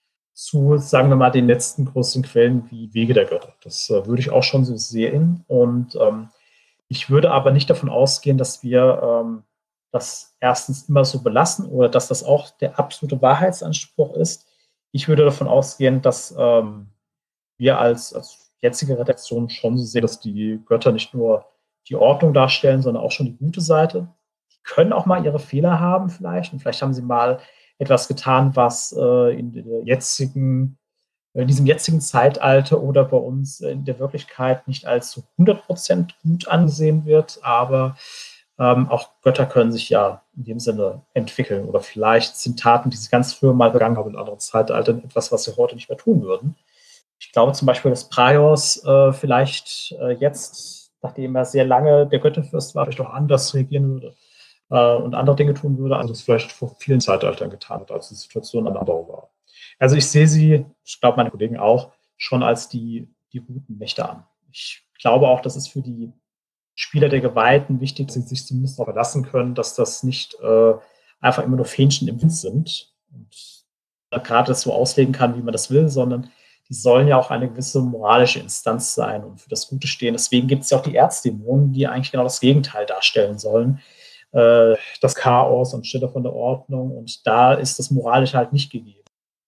zu, sagen wir mal, den letzten großen Quellen wie Wege der Götter. Das äh, würde ich auch schon so sehen. Und ähm, ich würde aber nicht davon ausgehen, dass wir ähm, das erstens immer so belassen oder dass das auch der absolute Wahrheitsanspruch ist. Ich würde davon ausgehen, dass ähm, wir als, als jetzige Redaktion schon so sehen, dass die Götter nicht nur die Ordnung darstellen, sondern auch schon die gute Seite. Die können auch mal ihre Fehler haben vielleicht und vielleicht haben sie mal etwas getan, was äh, in der jetzigen in diesem jetzigen Zeitalter oder bei uns in der Wirklichkeit nicht als zu hundert Prozent gut angesehen wird, aber ähm, auch Götter können sich ja in dem Sinne entwickeln oder vielleicht sind Taten, die sie ganz früher mal begangen haben in anderen Zeitaltern, etwas, was sie heute nicht mehr tun würden. Ich glaube zum Beispiel, dass Praios äh, vielleicht äh, jetzt, nachdem er sehr lange der Götterfürst war, vielleicht auch anders reagieren würde äh, und andere Dinge tun würde, als es vielleicht vor vielen Zeitaltern getan hat, als die Situation eine andere war. Also ich sehe sie, ich glaube meine Kollegen auch, schon als die, die guten Mächte an. Ich glaube auch, dass es für die Spieler der Geweihten wichtig ist, dass sie sich zumindest darauf verlassen können, dass das nicht äh, einfach immer nur Fähnchen im Wind sind und gerade das so auslegen kann, wie man das will, sondern die sollen ja auch eine gewisse moralische Instanz sein und für das Gute stehen. Deswegen gibt es ja auch die Erzdämonen, die eigentlich genau das Gegenteil darstellen sollen. Äh, das Chaos anstelle von der Ordnung. Und da ist das moralisch halt nicht gegeben.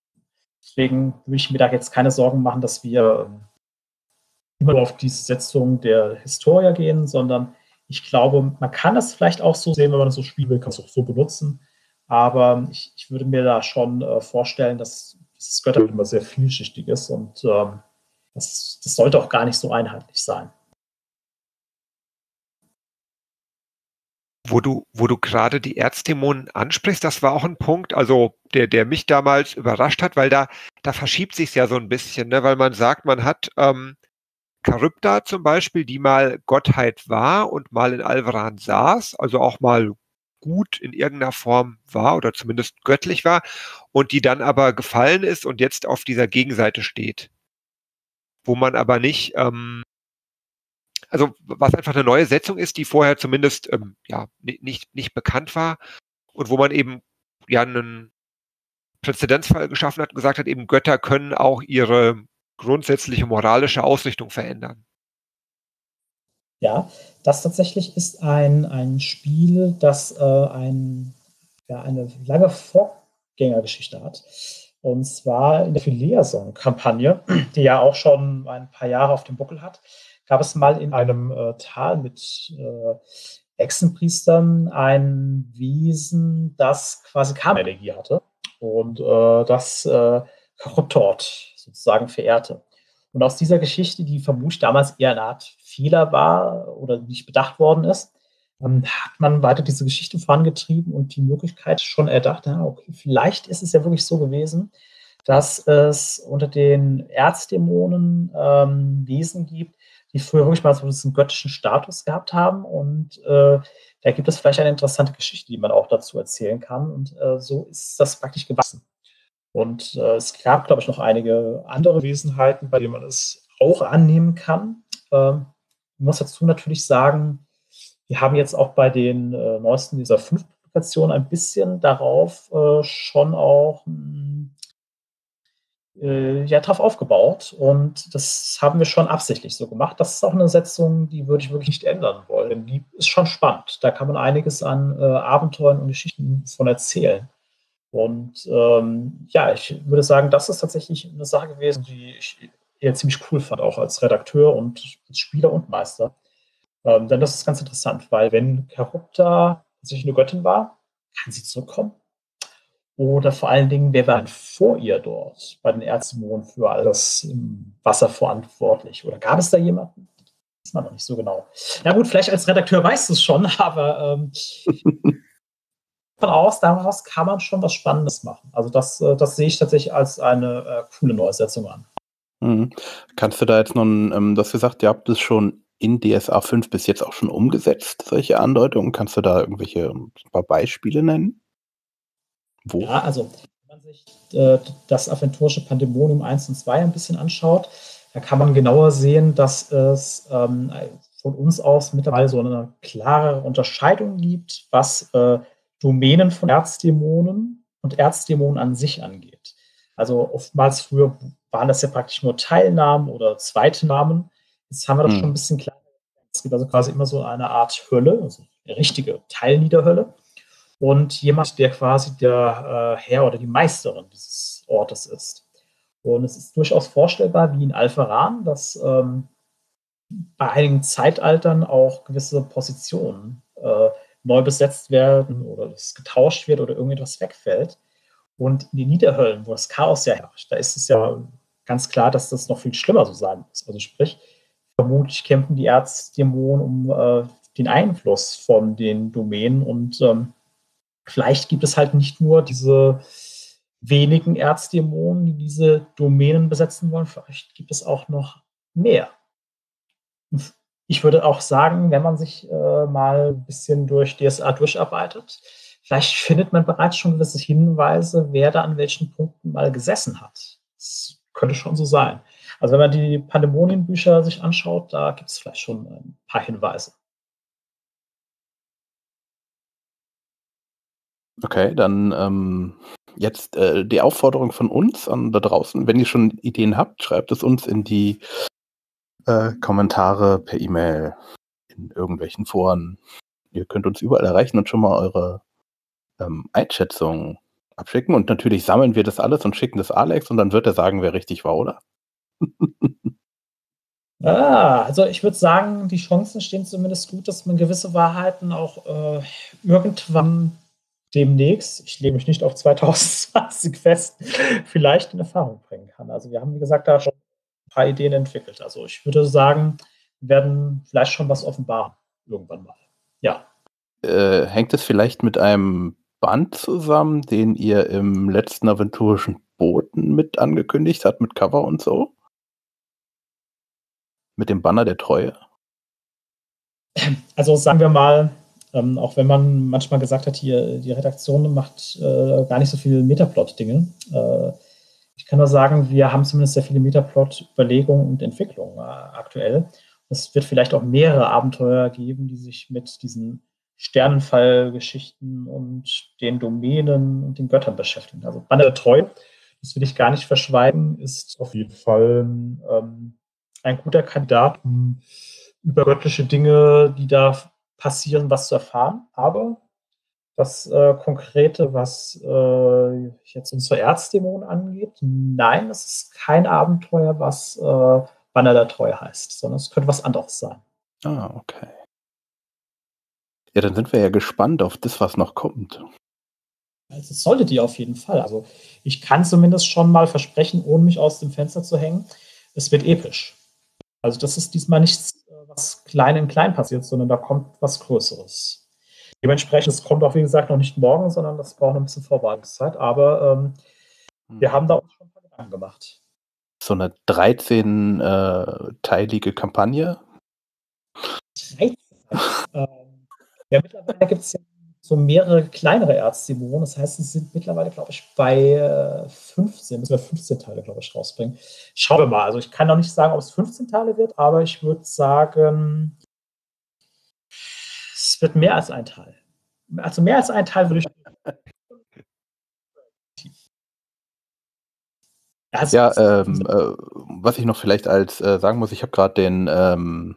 Deswegen würde ich mir da jetzt keine Sorgen machen, dass wir immer auf diese Setzung der Historia gehen, sondern ich glaube, man kann das vielleicht auch so sehen, wenn man das so spielen will, kann es auch so benutzen. Aber ich, ich würde mir da schon äh, vorstellen, dass das Götterbild immer sehr vielschichtig ist und ähm, das, das sollte auch gar nicht so einheitlich sein. Wo du, wo du gerade die Erzdämonen ansprichst, das war auch ein Punkt, also der, der mich damals überrascht hat, weil da, da verschiebt sich ja so ein bisschen, ne? Weil man sagt, man hat ähm, Charybda zum Beispiel, die mal Gottheit war und mal in Alvaran saß, also auch mal gut in irgendeiner Form war oder zumindest göttlich war und die dann aber gefallen ist und jetzt auf dieser Gegenseite steht. Wo man aber nicht, ähm, also was einfach eine neue Setzung ist, die vorher zumindest ähm, ja nicht, nicht bekannt war und wo man eben ja einen Präzedenzfall geschaffen hat und gesagt hat, eben Götter können auch ihre grundsätzliche moralische Ausrichtung verändern. Ja, das tatsächlich ist ein, ein Spiel, das äh, ein, ja, eine lange Vorgängergeschichte hat. Und zwar in der Phileason-Kampagne, die ja auch schon ein paar Jahre auf dem Buckel hat, gab es mal in einem äh, Tal mit äh, Hexenpriestern ein Wesen, das quasi Karma-Energie hatte und äh, das äh, Charybdort sozusagen verehrte. Und aus dieser Geschichte, die vermutlich damals eher eine Art Fehler war oder nicht bedacht worden ist, ähm, hat man weiter diese Geschichte vorangetrieben und die Möglichkeit schon erdacht, ja, okay, vielleicht ist es ja wirklich so gewesen, dass es unter den Erzdämonen ähm, Wesen gibt, die früher wirklich mal so diesen göttischen Status gehabt haben. Und äh, da gibt es vielleicht eine interessante Geschichte, die man auch dazu erzählen kann. Und äh, so ist das praktisch gewachsen. Und äh, es gab, glaube ich, noch einige andere Wesenheiten, bei denen man es auch annehmen kann. Ähm, ich muss dazu natürlich sagen, wir haben jetzt auch bei den äh, neuesten dieser fünf Publikationen ein bisschen darauf äh, schon auch mh, äh, ja, drauf aufgebaut. Und das haben wir schon absichtlich so gemacht. Das ist auch eine Setzung, die würde ich wirklich nicht ändern wollen. Denn die ist schon spannend. Da kann man einiges an äh, Abenteuern und Geschichten von erzählen. Und ähm, ja, ich würde sagen, das ist tatsächlich eine Sache gewesen, die ich eher ziemlich cool fand, auch als Redakteur und als Spieler und Meister. Ähm, denn das ist ganz interessant, weil wenn Charybda tatsächlich eine Göttin war, kann sie zurückkommen. Oder vor allen Dingen, wer war denn vor ihr dort bei den Erzdämonen für alles im Wasser verantwortlich? Oder gab es da jemanden? Das weiß man noch nicht so genau. Na gut, vielleicht als Redakteur weißt du es schon, aber ähm, von aus, daraus kann man schon was Spannendes machen. Also das, äh, das sehe ich tatsächlich als eine äh, coole Neusetzung an. Mhm. Kannst du da jetzt noch, ein, ähm, du hast gesagt, ihr habt es schon in D S A fünf bis jetzt auch schon umgesetzt, solche Andeutungen. Kannst du da irgendwelche ein paar Beispiele nennen? Wo? Ja, also wenn man sich äh, das aventurische Pandemonium eins und zwei ein bisschen anschaut, da kann man genauer sehen, dass es ähm, von uns aus mittlerweile so eine klare Unterscheidung gibt, was äh, Domänen von Erzdämonen und Erzdämonen an sich angeht. Also oftmals früher waren das ja praktisch nur Teilnamen oder zweite Namen. Jetzt haben wir das schon ein Hm. bisschen kleiner. Es gibt also quasi immer so eine Art Hölle, also eine richtige Teilniederhölle. Und jemand, der quasi der äh, Herr oder die Meisterin dieses Ortes ist. Und es ist durchaus vorstellbar, wie in Alpharan, dass ähm, bei einigen Zeitaltern auch gewisse Positionen äh, neu besetzt werden oder es getauscht wird oder irgendetwas wegfällt. Und in den Niederhöllen, wo das Chaos ja herrscht, da ist es ja ganz klar, dass das noch viel schlimmer so sein muss. Also sprich, vermutlich kämpfen die Erzdämonen um äh, den Einfluss von den Domänen und ähm, vielleicht gibt es halt nicht nur diese wenigen Erzdämonen, die diese Domänen besetzen wollen, vielleicht gibt es auch noch mehr. Ich würde auch sagen, wenn man sich äh, mal ein bisschen durch D S A durcharbeitet, vielleicht findet man bereits schon gewisse Hinweise, wer da an welchen Punkten mal gesessen hat. Das könnte schon so sein. Also wenn man die Pandemonienbücher sich anschaut, da gibt es vielleicht schon ein paar Hinweise. Okay, dann ähm, jetzt äh, die Aufforderung von uns an da draußen. Wenn ihr schon Ideen habt, schreibt es uns in die äh, Kommentare per E-Mail, in irgendwelchen Foren. Ihr könnt uns überall erreichen und schon mal eure ähm, Einschätzungen abschicken. Und natürlich sammeln wir das alles und schicken das Alex und dann wird er sagen, wer richtig war, oder? Ah, also ich würde sagen, die Chancen stehen zumindest gut, dass man gewisse Wahrheiten auch äh, irgendwann demnächst, ich lege mich nicht auf zwanzig zwanzig fest, vielleicht in Erfahrung bringen kann. Also wir haben, wie gesagt, da schon ein paar Ideen entwickelt. Also ich würde sagen, wir werden vielleicht schon was offenbaren irgendwann mal. Ja. Äh, hängt es vielleicht mit einem Band zusammen, den ihr im letzten aventurischen Boten mit angekündigt habt, mit Cover und so? Mit dem Banner der Treue? Also sagen wir mal, ähm, auch wenn man manchmal gesagt hat, hier die Redaktion macht äh, gar nicht so viele Metaplot-Dinge. Äh, ich kann nur sagen, wir haben zumindest sehr viele Metaplot-Überlegungen und Entwicklungen äh, aktuell. Es wird vielleicht auch mehrere Abenteuer geben, die sich mit diesen Sternenfall-Geschichten und den Domänen und den Göttern beschäftigen. Also Banner der Treue, das will ich gar nicht verschweigen, ist auf jeden Fall ähm, ein guter Kandidat, um über göttliche Dinge, die da passieren, was zu erfahren. Aber das äh, Konkrete, was äh, jetzt unsere Erzdämonen angeht, nein, es ist kein Abenteuer, was äh, Banner der Treue heißt, sondern es könnte was anderes sein. Ah, okay. Ja, dann sind wir ja gespannt auf das, was noch kommt. Also das solltet ihr auf jeden Fall. Also ich kann zumindest schon mal versprechen, ohne mich aus dem Fenster zu hängen, es wird episch. Also das ist diesmal nichts, was klein in klein passiert, sondern da kommt was Größeres. Dementsprechend, es kommt auch, wie gesagt, noch nicht morgen, sondern das braucht noch ein bisschen Vorbereitungszeit. Aber ähm, hm. wir haben da uns schon ein paar Gedanken gemacht. So eine dreizehn-teilige Kampagne? dreizehn? ähm, ja, mittlerweile gibt es ja so mehrere kleinere Erzdämonen. Das heißt, es sind mittlerweile, glaube ich, bei äh, fünfzehn, müssen wir fünfzehn Teile, glaube ich, rausbringen. Schauen wir mal. Also ich kann noch nicht sagen, ob es fünfzehn Teile wird, aber ich würde sagen, es wird mehr als ein Teil. Also mehr als ein Teil würde ich. Also, ja, ähm, äh, was ich noch vielleicht als äh, sagen muss, ich habe gerade den ähm,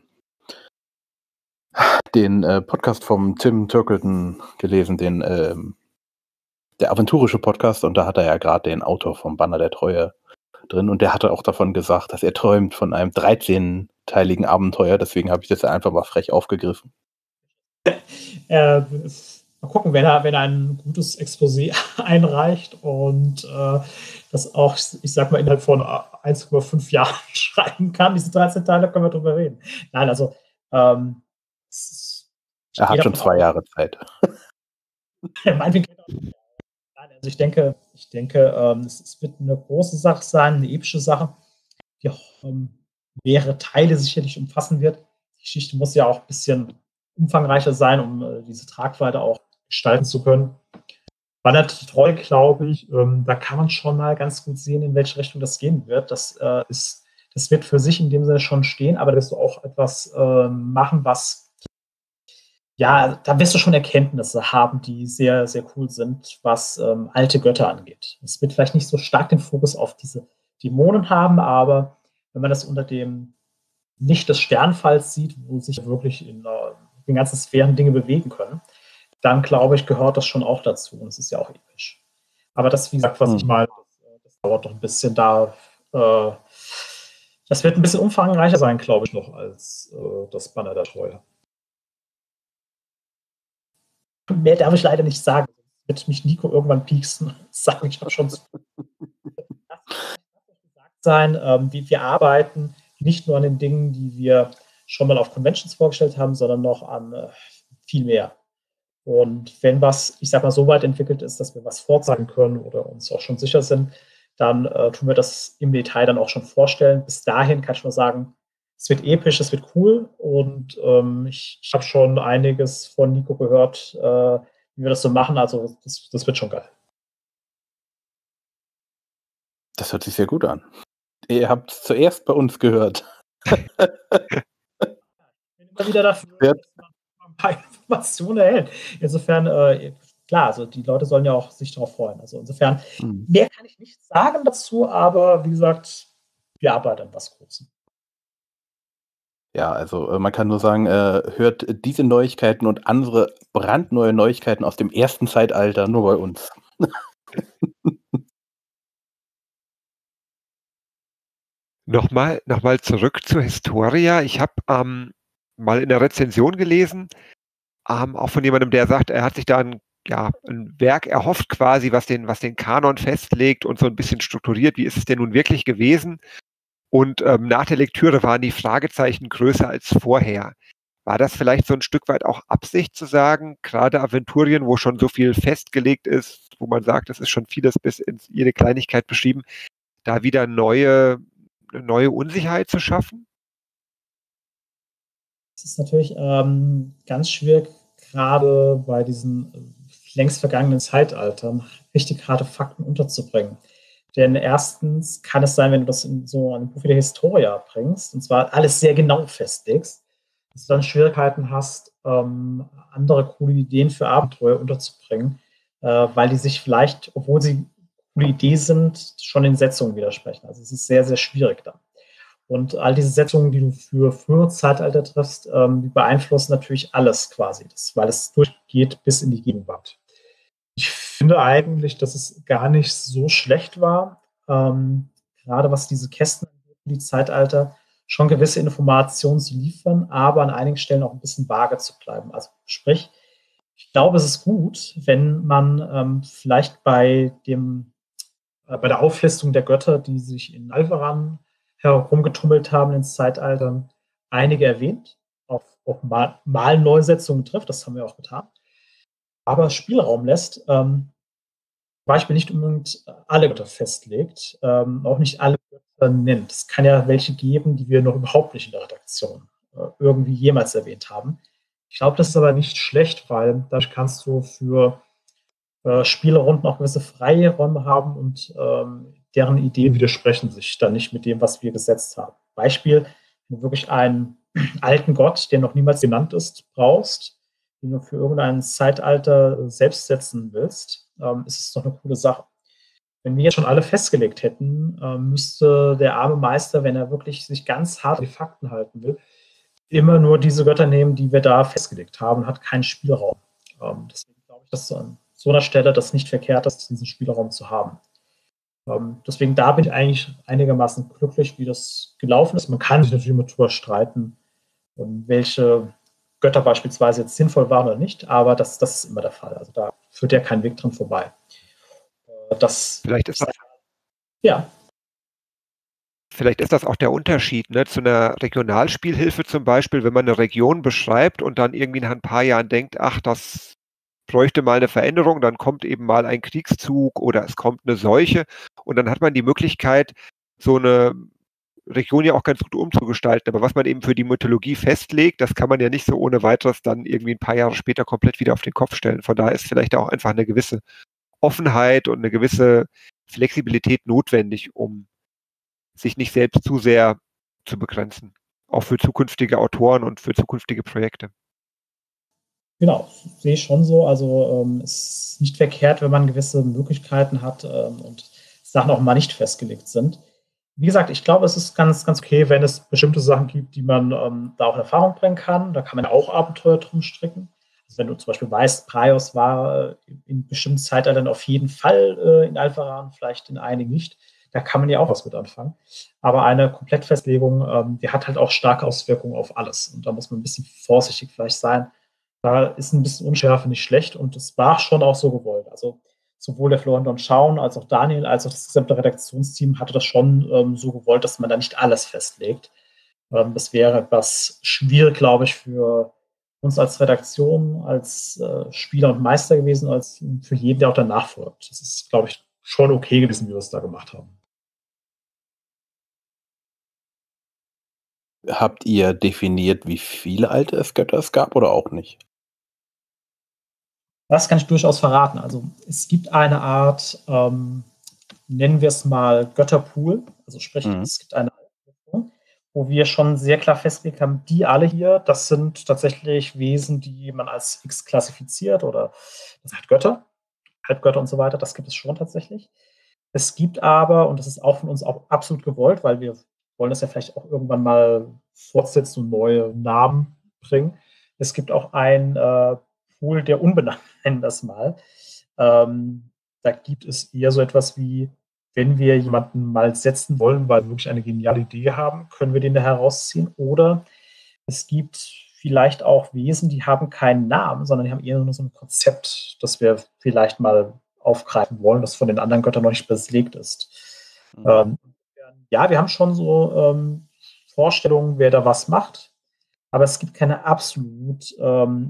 den äh, Podcast vom Tim Turkleton gelesen, den ähm, der aventurische Podcast, und da hat er ja gerade den Autor vom Banner der Treue drin und der hatte auch davon gesagt, dass er träumt von einem dreizehn-teiligen Abenteuer, deswegen habe ich das ja einfach mal frech aufgegriffen. äh, mal gucken, wenn er, wenn er ein gutes Exposé einreicht und äh, das auch, ich sag mal, innerhalb von eins Komma fünf Jahren schreiben kann, diese dreizehn Teile, können wir drüber reden. Nein, also ähm, er hat schon zwei Jahre Zeit. Meinetwegen, also ich denke, ich denke, ähm, es, es wird eine große Sache sein, eine epische Sache, die auch ähm, mehrere Teile sicherlich umfassen wird. Die Geschichte muss ja auch ein bisschen umfangreicher sein, um äh, diese Tragweite auch gestalten zu können. Bei der Treu, glaube ich, ähm, da kann man schon mal ganz gut sehen, in welche Richtung das gehen wird. Das, äh, ist, das wird für sich in dem Sinne schon stehen, aber da wirst du auch etwas äh, machen, was ja, da wirst du schon Erkenntnisse haben, die sehr, sehr cool sind, was ähm, alte Götter angeht. Es wird vielleicht nicht so stark den Fokus auf diese Dämonen haben, aber wenn man das unter dem Licht des Sternfalls sieht, wo sich wirklich in äh, den ganzen Sphären Dinge bewegen können, dann glaube ich, gehört das schon auch dazu. Und es ist ja auch episch. Aber das, wie gesagt, was hm. ich meine, das, das dauert doch ein bisschen da. Äh, das wird ein bisschen umfangreicher sein, glaube ich, noch als äh, das Banner der Treue. Mehr darf ich leider nicht sagen. Wird mich Nico irgendwann pieksen. Sage ich auch schon. Das gesagt sein. Ähm, wir, wir arbeiten nicht nur an den Dingen, die wir schon mal auf Conventions vorgestellt haben, sondern noch an äh, viel mehr. Und wenn was, ich sag mal, so weit entwickelt ist, dass wir was vorzeigen können oder uns auch schon sicher sind, dann äh, tun wir das im Detail dann auch schon vorstellen. Bis dahin kann ich nur sagen, es wird episch, es wird cool und ähm, ich, ich habe schon einiges von Nico gehört, äh, wie wir das so machen. Also das, das wird schon geil. Das hört sich sehr gut an. Ihr habt es zuerst bei uns gehört. Ich bin immer wieder dafür, ja, dass man ein paar Informationen erhält. Insofern, äh, klar, also die Leute sollen ja auch sich darauf freuen. Also insofern, hm. mehr kann ich nicht sagen dazu, aber wie gesagt, wir arbeiten an was Großem. Ja, also äh, man kann nur sagen, äh, hört diese Neuigkeiten und andere brandneue Neuigkeiten aus dem ersten Zeitalter nur bei uns. Nochmal, nochmal zurück zur Historia. Ich habe ähm, mal in der Rezension gelesen, ähm, auch von jemandem, der sagt, er hat sich da ein, ja, ein Werk erhofft quasi, was den, was den Kanon festlegt und so ein bisschen strukturiert. Wie ist es denn nun wirklich gewesen? Und ähm, nach der Lektüre waren die Fragezeichen größer als vorher. War das vielleicht so ein Stück weit auch Absicht zu sagen, gerade Aventurien, wo schon so viel festgelegt ist, wo man sagt, es ist schon vieles bis in jede Kleinigkeit beschrieben, da wieder neue, neue Unsicherheit zu schaffen? Es ist natürlich ähm, ganz schwierig, gerade bei diesen längst vergangenen Zeitaltern richtig harte Fakten unterzubringen. Denn erstens kann es sein, wenn du das in so ein Buch wie der Historia bringst, und zwar alles sehr genau festlegst, dass du dann Schwierigkeiten hast, ähm, andere coole Ideen für Abenteuer unterzubringen, äh, weil die sich vielleicht, obwohl sie coole Ideen sind, schon in Setzungen widersprechen. Also es ist sehr, sehr schwierig dann. Und all diese Setzungen, die du für frühere Zeitalter triffst, ähm, die beeinflussen natürlich alles quasi, das, weil es durchgeht bis in die Gegenwart. Ich finde eigentlich, dass es gar nicht so schlecht war, ähm, gerade was diese Kästen angeht, die Zeitalter, schon gewisse Informationen zu liefern, aber an einigen Stellen auch ein bisschen vage zu bleiben. Also sprich, ich glaube, es ist gut, wenn man ähm, vielleicht bei dem äh, bei der Auflistung der Götter, die sich in Alvaran herumgetummelt haben ins Zeitalter, einige erwähnt, auf, auf mal, mal Neusetzungen trifft, das haben wir auch getan, aber Spielraum lässt, ähm, zum Beispiel nicht unbedingt alle Götter festlegt, ähm, auch nicht alle Götter nennt. Es kann ja welche geben, die wir noch überhaupt nicht in der Redaktion äh, irgendwie jemals erwähnt haben. Ich glaube, das ist aber nicht schlecht, weil dadurch kannst du für äh, Spielerunden auch gewisse Freiräume haben und ähm, deren Ideen widersprechen sich dann nicht mit dem, was wir gesetzt haben. Beispiel, wenn du wirklich einen alten Gott, der noch niemals genannt ist, brauchst, den du für irgendein Zeitalter selbst setzen willst, ähm, ist es doch eine coole Sache. Wenn wir jetzt schon alle festgelegt hätten, ähm, müsste der arme Meister, wenn er wirklich sich ganz hart an die Fakten halten will, immer nur diese Götter nehmen, die wir da festgelegt haben, und hat keinen Spielraum. Ähm, deswegen glaube ich, dass so an so einer Stelle das nicht verkehrt ist, diesen Spielraum zu haben. Ähm, deswegen da bin ich eigentlich einigermaßen glücklich, wie das gelaufen ist. Man kann sich natürlich immer drüber streiten, um welche Götter beispielsweise jetzt sinnvoll waren oder nicht, aber das, das ist immer der Fall. Also da führt ja kein Weg dran vorbei. Äh, Das, Vielleicht ist das, ja, vielleicht ist das auch der Unterschied, ne, zu einer Regionalspielhilfe zum Beispiel, wenn man eine Region beschreibt und dann irgendwie nach ein paar Jahren denkt, ach, das bräuchte mal eine Veränderung, dann kommt eben mal ein Kriegszug oder es kommt eine Seuche und dann hat man die Möglichkeit, so eine Region ja auch ganz gut umzugestalten. Aber was man eben für die Mythologie festlegt, das kann man ja nicht so ohne weiteres dann irgendwie ein paar Jahre später komplett wieder auf den Kopf stellen. Von daher ist vielleicht auch einfach eine gewisse Offenheit und eine gewisse Flexibilität notwendig, um sich nicht selbst zu sehr zu begrenzen. Auch für zukünftige Autoren und für zukünftige Projekte. genau, sehe ich schon so. Also ähm, es ist nicht verkehrt, wenn man gewisse Möglichkeiten hat ähm, und Sachen auch mal nicht festgelegt sind. Wie gesagt, ich glaube, es ist ganz, ganz okay, wenn es bestimmte Sachen gibt, die man ähm, da auch in Erfahrung bringen kann. Da kann man auch Abenteuer drum stricken. Also wenn du zum Beispiel weißt, Praios war äh, in bestimmten Zeitaltern auf jeden Fall äh, in Alpharan, vielleicht in einigen nicht. Da kann man ja auch was mit anfangen. Aber eine Komplettfestlegung, ähm, die hat halt auch starke Auswirkungen auf alles. Und da muss man ein bisschen vorsichtig vielleicht sein. Da ist ein bisschen Unschärfe nicht schlecht und es war schon auch so gewollt. Also sowohl der Florian Don Schauen als auch Daniel, als auch das gesamte Redaktionsteam hatte das schon ähm, so gewollt, dass man da nicht alles festlegt. Ähm, das wäre etwas schwierig, glaube ich, für uns als Redaktion, als äh, Spieler und Meister gewesen, als für jeden, der auch danach folgt. Das ist, glaube ich, schon okay gewesen, wie wir es da gemacht haben. Habt ihr definiert, wie viele alte Götter es gab oder auch nicht? Das kann ich durchaus verraten. Also es gibt eine Art, ähm, nennen wir es mal Götterpool. Also sprich, Mhm. es gibt eine Einrichtung, wo wir schon sehr klar festgelegt haben, die alle hier, das sind tatsächlich Wesen, die man als X klassifiziert oder das sind halt Götter, Halbgötter und so weiter. Das gibt es schon tatsächlich. Es gibt aber, und das ist auch von uns auch absolut gewollt, weil wir wollen das ja vielleicht auch irgendwann mal fortsetzen und neue Namen bringen. Es gibt auch ein äh, Pool der Unbenannten, nennen wir das mal. Ähm, da gibt es eher so etwas wie, wenn wir jemanden mal setzen wollen, weil wir wirklich eine geniale Idee haben, können wir den da herausziehen. Oder es gibt vielleicht auch Wesen, die haben keinen Namen, sondern die haben eher nur so ein Konzept, das wir vielleicht mal aufgreifen wollen, das von den anderen Göttern noch nicht belegt ist. Mhm. Ähm, ja, wir haben schon so ähm, Vorstellungen, wer da was macht, aber es gibt keine absolut ähm,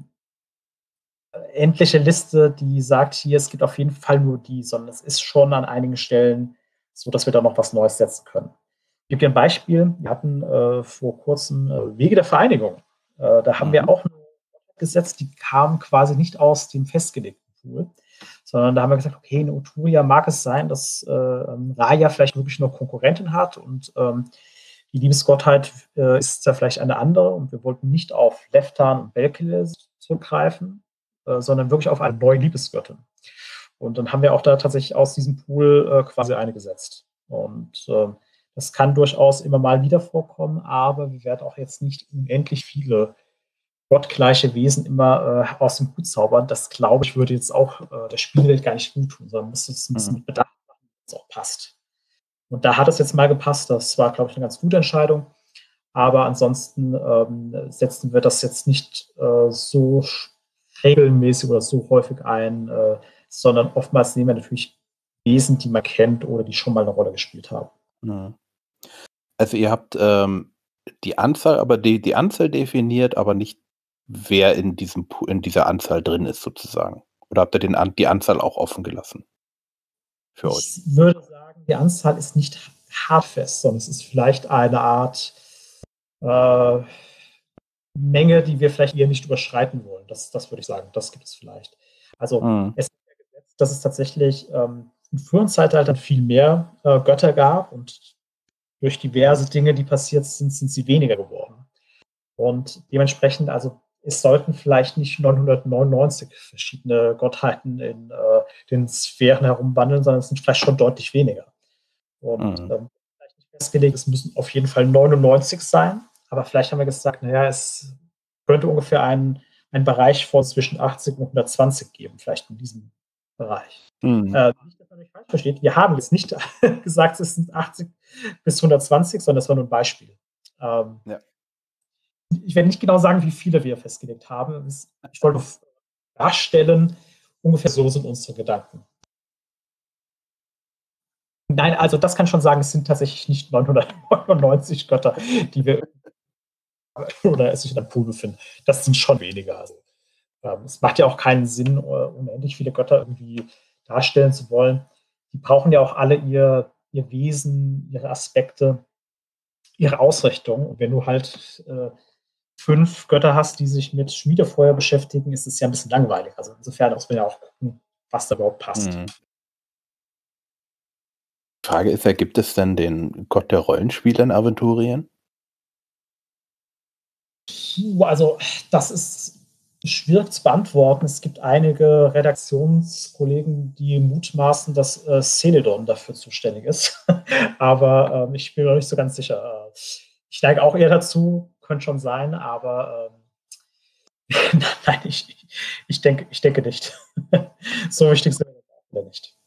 endliche Liste, die sagt, hier, es gibt auf jeden Fall nur die, sondern es ist schon an einigen Stellen so, dass wir da noch was Neues setzen können. Ich gebe dir ein Beispiel. Wir hatten äh, vor kurzem äh, Wege der Vereinigung. Äh, da haben Mhm. wir auch eine gesetzt, die kam quasi nicht aus dem festgelegten Pool, sondern da haben wir gesagt, okay, in Uturia mag es sein, dass äh, Raya vielleicht wirklich noch Konkurrentin hat und ähm, die Liebesgottheit äh, ist ja vielleicht eine andere und wir wollten nicht auf Leftan und Belkele zurückgreifen, äh, sondern wirklich auf eine neue Liebesgöttin. Und dann haben wir auch da tatsächlich aus diesem Pool äh, quasi eine gesetzt. Und äh, das kann durchaus immer mal wieder vorkommen, aber wir werden auch jetzt nicht unendlich viele gottgleiche Wesen immer äh, aus dem Hut zaubern. Das, glaube ich, würde jetzt auch äh, der Spielwelt gar nicht gut tun, sondern muss es ein bisschen Mhm. mit Bedacht machen, dass es auch passt. Und da hat es jetzt mal gepasst. Das war, glaube ich, eine ganz gute Entscheidung. Aber ansonsten ähm, setzen wir das jetzt nicht äh, so regelmäßig oder so häufig ein, äh, sondern oftmals nehmen wir natürlich Wesen, die man kennt oder die schon mal eine Rolle gespielt haben. Mhm. Also ihr habt ähm, die Anzahl, aber die, die Anzahl definiert, aber nicht, wer in diesem Pool, in dieser Anzahl drin ist, sozusagen. Oder habt ihr den, An- die Anzahl auch offen gelassen? Für euch. Ich würde sagen, die Anzahl ist nicht hartfest, sondern es ist vielleicht eine Art äh, Menge, die wir vielleicht eher nicht überschreiten wollen. Das, das würde ich sagen. Das gibt es vielleicht. Also Mhm. es ist ja gesetzt, dass es tatsächlich ähm, in früheren Zeitaltern viel mehr äh, Götter gab und durch diverse Dinge, die passiert sind, sind sie weniger geworden. Und dementsprechend, also es sollten vielleicht nicht neunhundertneunundneunzig verschiedene Gottheiten in äh, den Sphären herumwandeln, sondern es sind vielleicht schon deutlich weniger. Und Mhm. ähm, vielleicht nicht festgelegt, es müssen auf jeden Fall neunundneunzig sein, aber vielleicht haben wir gesagt, naja, es könnte ungefähr einen, einen Bereich von zwischen achtzig und hundertzwanzig geben, vielleicht in diesem Bereich. Mhm. Äh, nicht, dass man mich falsch versteht, wir haben jetzt nicht gesagt, es sind achtzig bis hundertzwanzig, sondern das war nur ein Beispiel. Ähm, Ja. ich werde nicht genau sagen, wie viele wir festgelegt haben. Ich wollte darstellen, ungefähr so sind unsere Gedanken. Nein, also das kann schon sagen, es sind tatsächlich nicht neunhundertneunundneunzig Götter, die wir oder sich in einem Pool befinden. Das sind schon weniger. Also, ähm, es macht ja auch keinen Sinn, unendlich viele Götter irgendwie darstellen zu wollen. Die brauchen ja auch alle ihr, ihr Wesen, ihre Aspekte, ihre Ausrichtung. Und wenn du halt äh, fünf Götter hast, die sich mit Schmiedefeuer beschäftigen, ist es ja ein bisschen langweilig. Also insofern muss man ja auch gucken, was da überhaupt passt. Mhm. Die Frage ist ja, gibt es denn den Gott der Rollenspieler in Aventurien? Also das ist schwierig zu beantworten. Es gibt einige Redaktionskollegen, die mutmaßen, dass äh, Celadon dafür zuständig ist. Aber ähm, ich bin mir noch nicht so ganz sicher. Ich neige auch eher dazu, könnte schon sein, aber ähm, nein, ich, ich, denke, ich denke nicht. So wichtig sind wir nicht.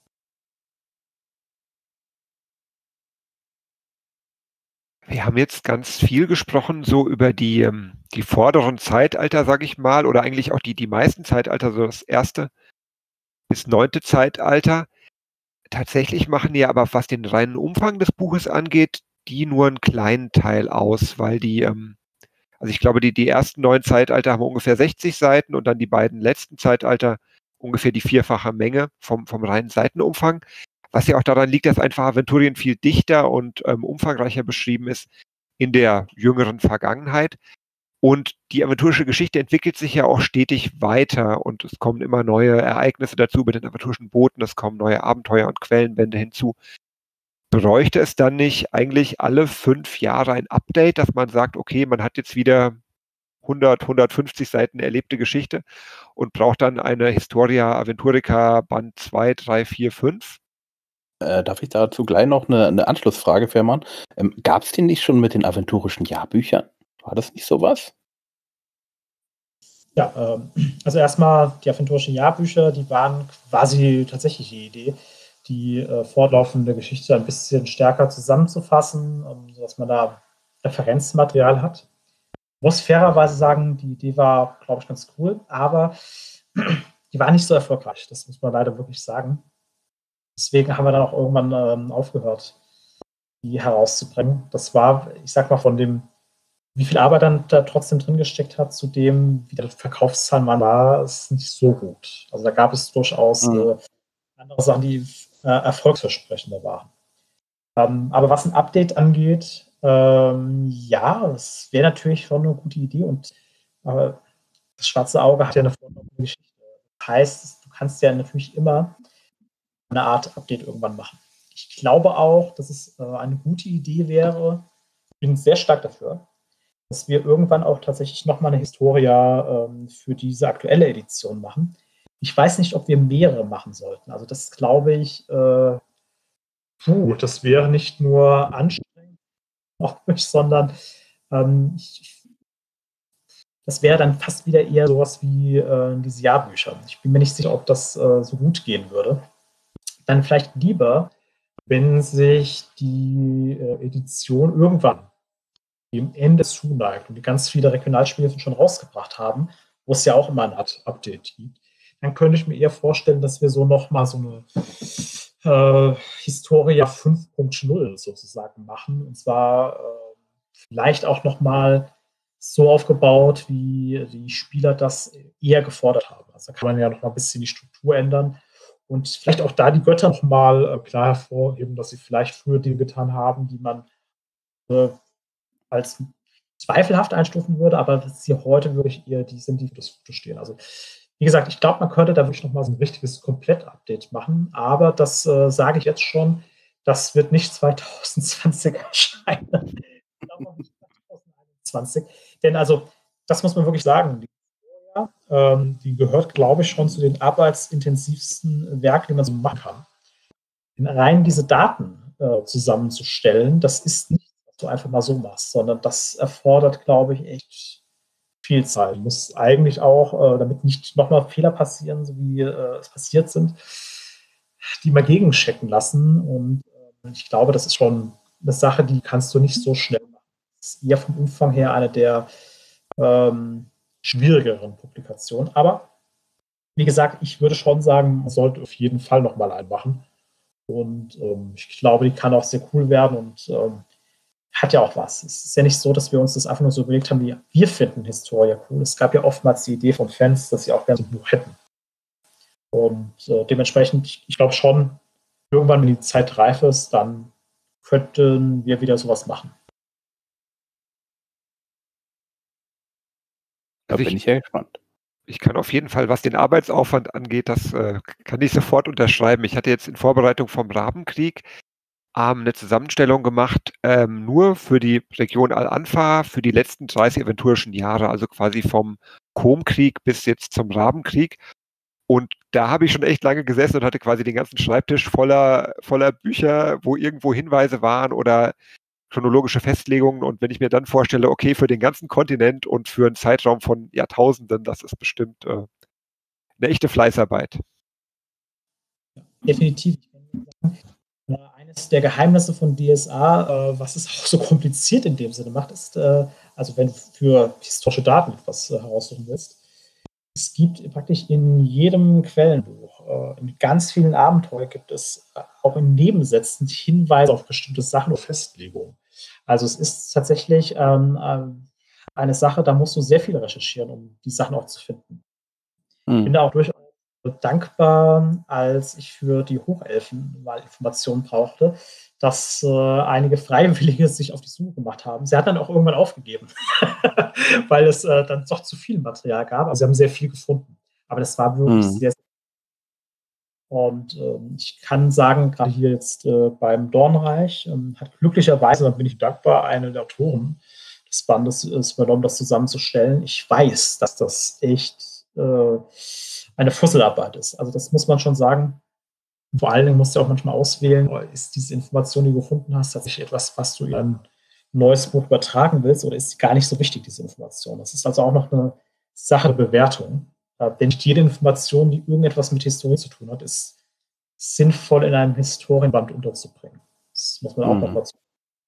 Wir haben jetzt ganz viel gesprochen, so über die, ähm, die vorderen Zeitalter, sage ich mal, oder eigentlich auch die, die meisten Zeitalter, so das erste bis neunte Zeitalter. Tatsächlich machen die aber, was den reinen Umfang des Buches angeht, die nur einen kleinen Teil aus, weil die, ähm, also ich glaube, die, die ersten neun Zeitalter haben ungefähr sechzig Seiten und dann die beiden letzten Zeitalter ungefähr die vierfache Menge vom, vom reinen Seitenumfang. Was ja auch daran liegt, dass einfach Aventurien viel dichter und ähm, umfangreicher beschrieben ist in der jüngeren Vergangenheit. Und die aventurische Geschichte entwickelt sich ja auch stetig weiter und es kommen immer neue Ereignisse dazu mit den aventurischen Booten, es kommen neue Abenteuer und Quellenbände hinzu. Bräuchte es dann nicht eigentlich alle fünf Jahre ein Update, dass man sagt, okay, man hat jetzt wieder hundert, hundertfünfzig Seiten erlebte Geschichte und braucht dann eine Historia Aventurica Band zwei, drei, vier, fünf? Äh, darf ich dazu gleich noch eine, eine Anschlussfrage, Fährmann? Ähm, Gab es den nicht schon mit den aventurischen Jahrbüchern? War das nicht sowas? Ja, ähm, also erstmal die aventurischen Jahrbücher, die waren quasi tatsächlich die Idee, die äh, fortlaufende Geschichte ein bisschen stärker zusammenzufassen, um, sodass man da Referenzmaterial hat. Ich muss fairerweise sagen, die Idee war, glaube ich, ganz cool, aber die war nicht so erfolgreich. Das muss man leider wirklich sagen. Deswegen haben wir dann auch irgendwann ähm, aufgehört, die herauszubringen. Das war, ich sag mal, von dem, wie viel Arbeit dann da trotzdem drin gesteckt hat, zu dem, wie die Verkaufszahlen waren, war es nicht so gut. Also da gab es durchaus mhm. äh, andere Sachen, die äh, erfolgsversprechender waren. Ähm, aber was ein Update angeht, ähm, ja, das wäre natürlich schon eine gute Idee und äh, das Schwarze Auge hat ja eine vorlaufende Geschichte. Das heißt, du kannst ja natürlich immer eine Art Update irgendwann machen. Ich glaube auch, dass es äh, eine gute Idee wäre, ich bin sehr stark dafür, dass wir irgendwann auch tatsächlich nochmal eine Historia ähm, für diese aktuelle Edition machen. Ich weiß nicht, ob wir mehrere machen sollten. Also das glaube ich, äh, puh, das wäre nicht nur anstrengend, sondern ähm, ich, das wäre dann fast wieder eher sowas wie äh, diese Jahrbücher. Ich bin mir nicht sicher, ob das äh, so gut gehen würde. Dann vielleicht lieber, wenn sich die äh, Edition irgendwann dem Ende zuneigt und die ganz viele Regionalspiele schon rausgebracht haben, wo es ja auch immer ein Update gibt, dann könnte ich mir eher vorstellen, dass wir so nochmal so eine äh, Historia fünf Punkt null sozusagen machen. Und zwar äh, vielleicht auch nochmal so aufgebaut, wie die Spieler das eher gefordert haben. Also da kann man ja noch mal ein bisschen die Struktur ändern und vielleicht auch da die Götter noch mal äh, klar hervorheben, dass sie vielleicht früher Dinge getan haben, die man äh, als zweifelhaft einstufen würde, aber dass sie heute wirklich eher die sind, die für das Gute stehen. Also wie gesagt, ich glaube, man könnte da wirklich noch mal so ein richtiges Komplett-Update machen, aber das äh, sage ich jetzt schon, das wird nicht zwanzig zwanzig erscheinen. Ich glaube auch nicht zwanzig einundzwanzig. Denn also, das muss man wirklich sagen, die Historia, ähm, die gehört, glaube ich, schon zu den arbeitsintensivsten Werken, die man so machen kann. Denn rein diese Daten äh, zusammenzustellen, das ist nicht, was du einfach mal so machst, sondern das erfordert, glaube ich, echt viel Zeit. Du musst eigentlich auch, äh, damit nicht nochmal Fehler passieren, so wie äh, es passiert sind, die mal gegenchecken lassen. Und äh, ich glaube, das ist schon eine Sache, die kannst du nicht so schnell machen. Das ist eher vom Umfang her eine der ähm, schwierigeren Publikationen. Aber wie gesagt, ich würde schon sagen, man sollte auf jeden Fall nochmal einen machen. Und ähm, ich glaube, die kann auch sehr cool werden und ähm, hat ja auch was. Es ist ja nicht so, dass wir uns das einfach nur so überlegt haben, wie wir finden Historia cool. Es gab ja oftmals die Idee von Fans, dass sie auch gerne so ein Buch hätten. Und äh, dementsprechend, ich, ich glaube schon, irgendwann, wenn die Zeit reif ist, dann könnten wir wieder sowas machen. Da Also bin ich, ich ja gespannt. ich kann auf jeden Fall, was den Arbeitsaufwand angeht, das äh, kann ich sofort unterschreiben. Ich hatte jetzt in Vorbereitung vom Rabenkrieg ähm, eine Zusammenstellung gemacht, ähm, nur für die Region Al-Anfa für die letzten dreißig aventurischen Jahre, also quasi vom Kom-Krieg bis jetzt zum Rabenkrieg. Und da habe ich schon echt lange gesessen und hatte quasi den ganzen Schreibtisch voller, voller Bücher, wo irgendwo Hinweise waren oder chronologische Festlegungen. Und wenn ich mir dann vorstelle, okay, für den ganzen Kontinent und für einen Zeitraum von Jahrtausenden, das ist bestimmt äh, eine echte Fleißarbeit. Definitiv. Äh, eines der Geheimnisse von D S A, äh, was es auch so kompliziert in dem Sinne macht, ist, äh, also wenn du für historische Daten etwas äh, heraussuchen willst, es gibt praktisch in jedem Quellenbuch, äh, in ganz vielen Abenteuern gibt es äh, auch in Nebensätzen Hinweise auf bestimmte Sachen oder Festlegungen. Also es ist tatsächlich ähm, ähm, eine Sache, da musst du sehr viel recherchieren, um die Sachen auch zu finden. Ich bin Hm. da auch durchaus dankbar, als ich für die Hochelfen mal Informationen brauchte, dass äh, einige Freiwillige sich auf die Suche gemacht haben. Sie hat dann auch irgendwann aufgegeben, weil es äh, dann doch zu viel Material gab. Also sie haben sehr viel gefunden. Aber das war wirklich Hm. sehr, sehr und ähm, ich kann sagen, gerade hier jetzt äh, beim Dornreich ähm, hat glücklicherweise, da bin ich dankbar, eine der Autoren des Bandes ist übernommen, das zusammenzustellen. Ich weiß, dass das echt äh, eine Fusselarbeit ist. Also das muss man schon sagen. Und vor allen Dingen musst du auch manchmal auswählen, ist diese Information, die du gefunden hast, tatsächlich etwas, was du in ein neues Buch übertragen willst, oder ist sie gar nicht so wichtig, diese Information? Das ist also auch noch eine Sache der Bewertung. Äh, denn nicht jede Information, die irgendetwas mit Historie zu tun hat, ist sinnvoll in einem Historienband unterzubringen. Das muss man auch noch Hm. dazu.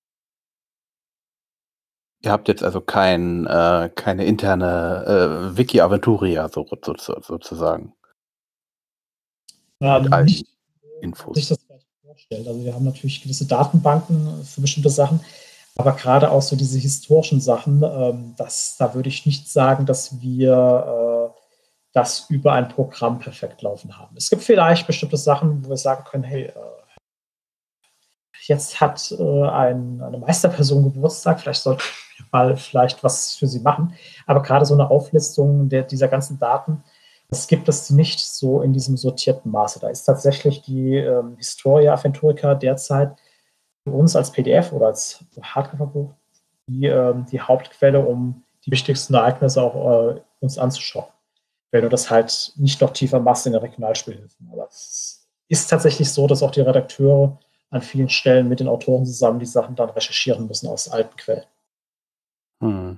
Ihr habt jetzt also kein, äh, keine interne äh, Wiki Aventuria so, so, so, sozusagen. Mit Ähm, allen nicht, Infos. sich das vielleicht vorstellt. Also wir haben natürlich gewisse Datenbanken für bestimmte Sachen, aber gerade auch so diese historischen Sachen, ähm, das, da würde ich nicht sagen, dass wir äh, das über ein Programm perfekt laufen haben. Es gibt vielleicht bestimmte Sachen, wo wir sagen können, hey, äh, jetzt hat äh, ein, eine Meisterperson Geburtstag, vielleicht sollten wir mal vielleicht was für sie machen. Aber gerade so eine Auflistung der, dieser ganzen Daten, das gibt es nicht so in diesem sortierten Maße. Da ist tatsächlich die ähm, Historia Aventurica derzeit für uns als P D F oder als Hardcover-Buch die, ähm, die Hauptquelle, um die wichtigsten Ereignisse auch äh, uns anzuschauen. Wenn du das halt nicht noch tiefer machst in den Regionalspielhilfen. Aber es ist tatsächlich so, dass auch die Redakteure an vielen Stellen mit den Autoren zusammen die Sachen dann recherchieren müssen aus alten Quellen. Hm.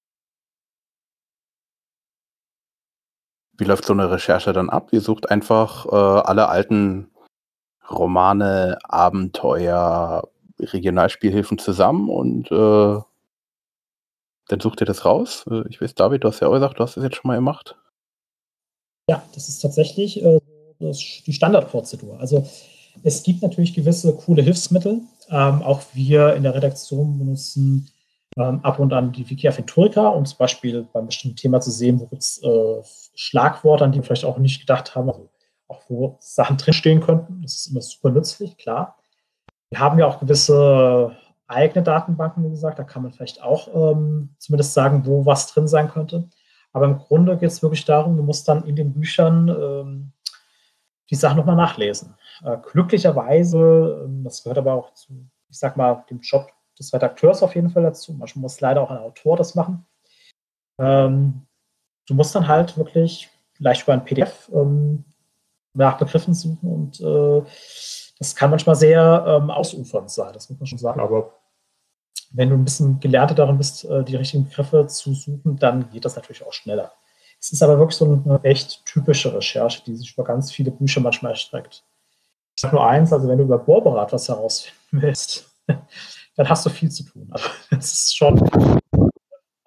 Wie läuft so eine Recherche dann ab? Ihr sucht einfach äh, alle alten Romane, Abenteuer, Regionalspielhilfen zusammen und äh, dann sucht ihr das raus. Äh, ich weiß, David, du hast ja auch gesagt, du hast das jetzt schon mal gemacht. Ja, das ist tatsächlich äh, das, die Standardprozedur. Also es gibt natürlich gewisse coole Hilfsmittel. Ähm, auch wir in der Redaktion benutzen ähm, ab und an die Wiki Aventurica, um zum Beispiel beim bestimmten Thema zu sehen, wo gibt es äh, Schlagworte, an die wir vielleicht auch nicht gedacht haben, also auch wo Sachen drinstehen könnten. Das ist immer super nützlich, klar. Wir haben ja auch gewisse eigene Datenbanken, wie gesagt. Da kann man vielleicht auch ähm, zumindest sagen, wo was drin sein könnte. Aber im Grunde geht es wirklich darum, du musst dann in den Büchern ähm, die Sachen nochmal nachlesen. Äh, glücklicherweise, ähm, das gehört aber auch zu, ich sag mal, dem Job des Redakteurs auf jeden Fall dazu. Manchmal muss leider auch ein Autor das machen. Ähm, du musst dann halt wirklich vielleicht über ein P D F ähm, nach Begriffen suchen und äh, das kann manchmal sehr ähm, ausufernd sein, das muss man schon sagen. Aber wenn du ein bisschen gelernter darin bist, äh, die richtigen Begriffe zu suchen, dann geht das natürlich auch schneller. Es ist aber wirklich so eine echt typische Recherche, die sich über ganz viele Bücher manchmal erstreckt. Ich sage nur eins, also wenn du über Borberat was herausfinden willst, dann hast du viel zu tun. Also das ist schon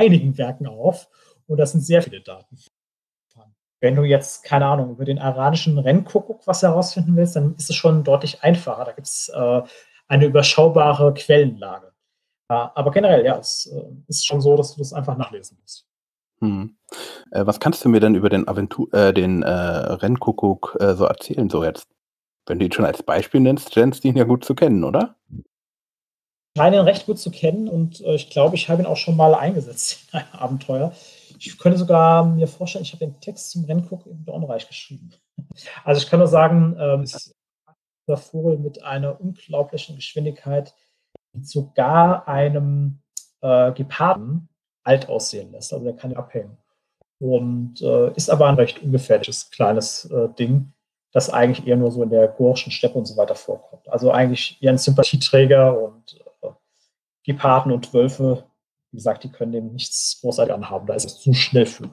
einigen Werken auf und das sind sehr viele Daten. Wenn du jetzt, keine Ahnung, über den iranischen Rennkuckuck was herausfinden willst, dann ist es schon deutlich einfacher. Da gibt es äh, eine überschaubare Quellenlage. Äh, aber generell, ja, es äh, ist schon so, dass du das einfach nachlesen musst. Hm. Äh, was kannst du mir denn über den, Aventur äh, den äh, Rennkuckuck äh, so erzählen, so jetzt? Wenn du ihn schon als Beispiel nennst, scheinst du ihn ja gut zu kennen, oder? Ich scheine ihn recht gut zu kennen und äh, ich glaube, ich habe ihn auch schon mal eingesetzt in einem Abenteuer. Ich könnte sogar mir vorstellen, ich habe den Text zum Rennkuckuck in Dornreich geschrieben. Also ich kann nur sagen, ähm, es ist ein Vogel mit einer unglaublichen Geschwindigkeit, die sogar einem äh, Geparden alt aussehen lässt. Also der kann ja abhängen. Und äh, ist aber ein recht ungefährliches kleines äh, Ding, das eigentlich eher nur so in der Gurschen Steppe und so weiter vorkommt. Also eigentlich eher ein Sympathieträger und äh, Geparden und Wölfe, wie gesagt, die können dem nichts großartig anhaben. Da ist es zu schnell für.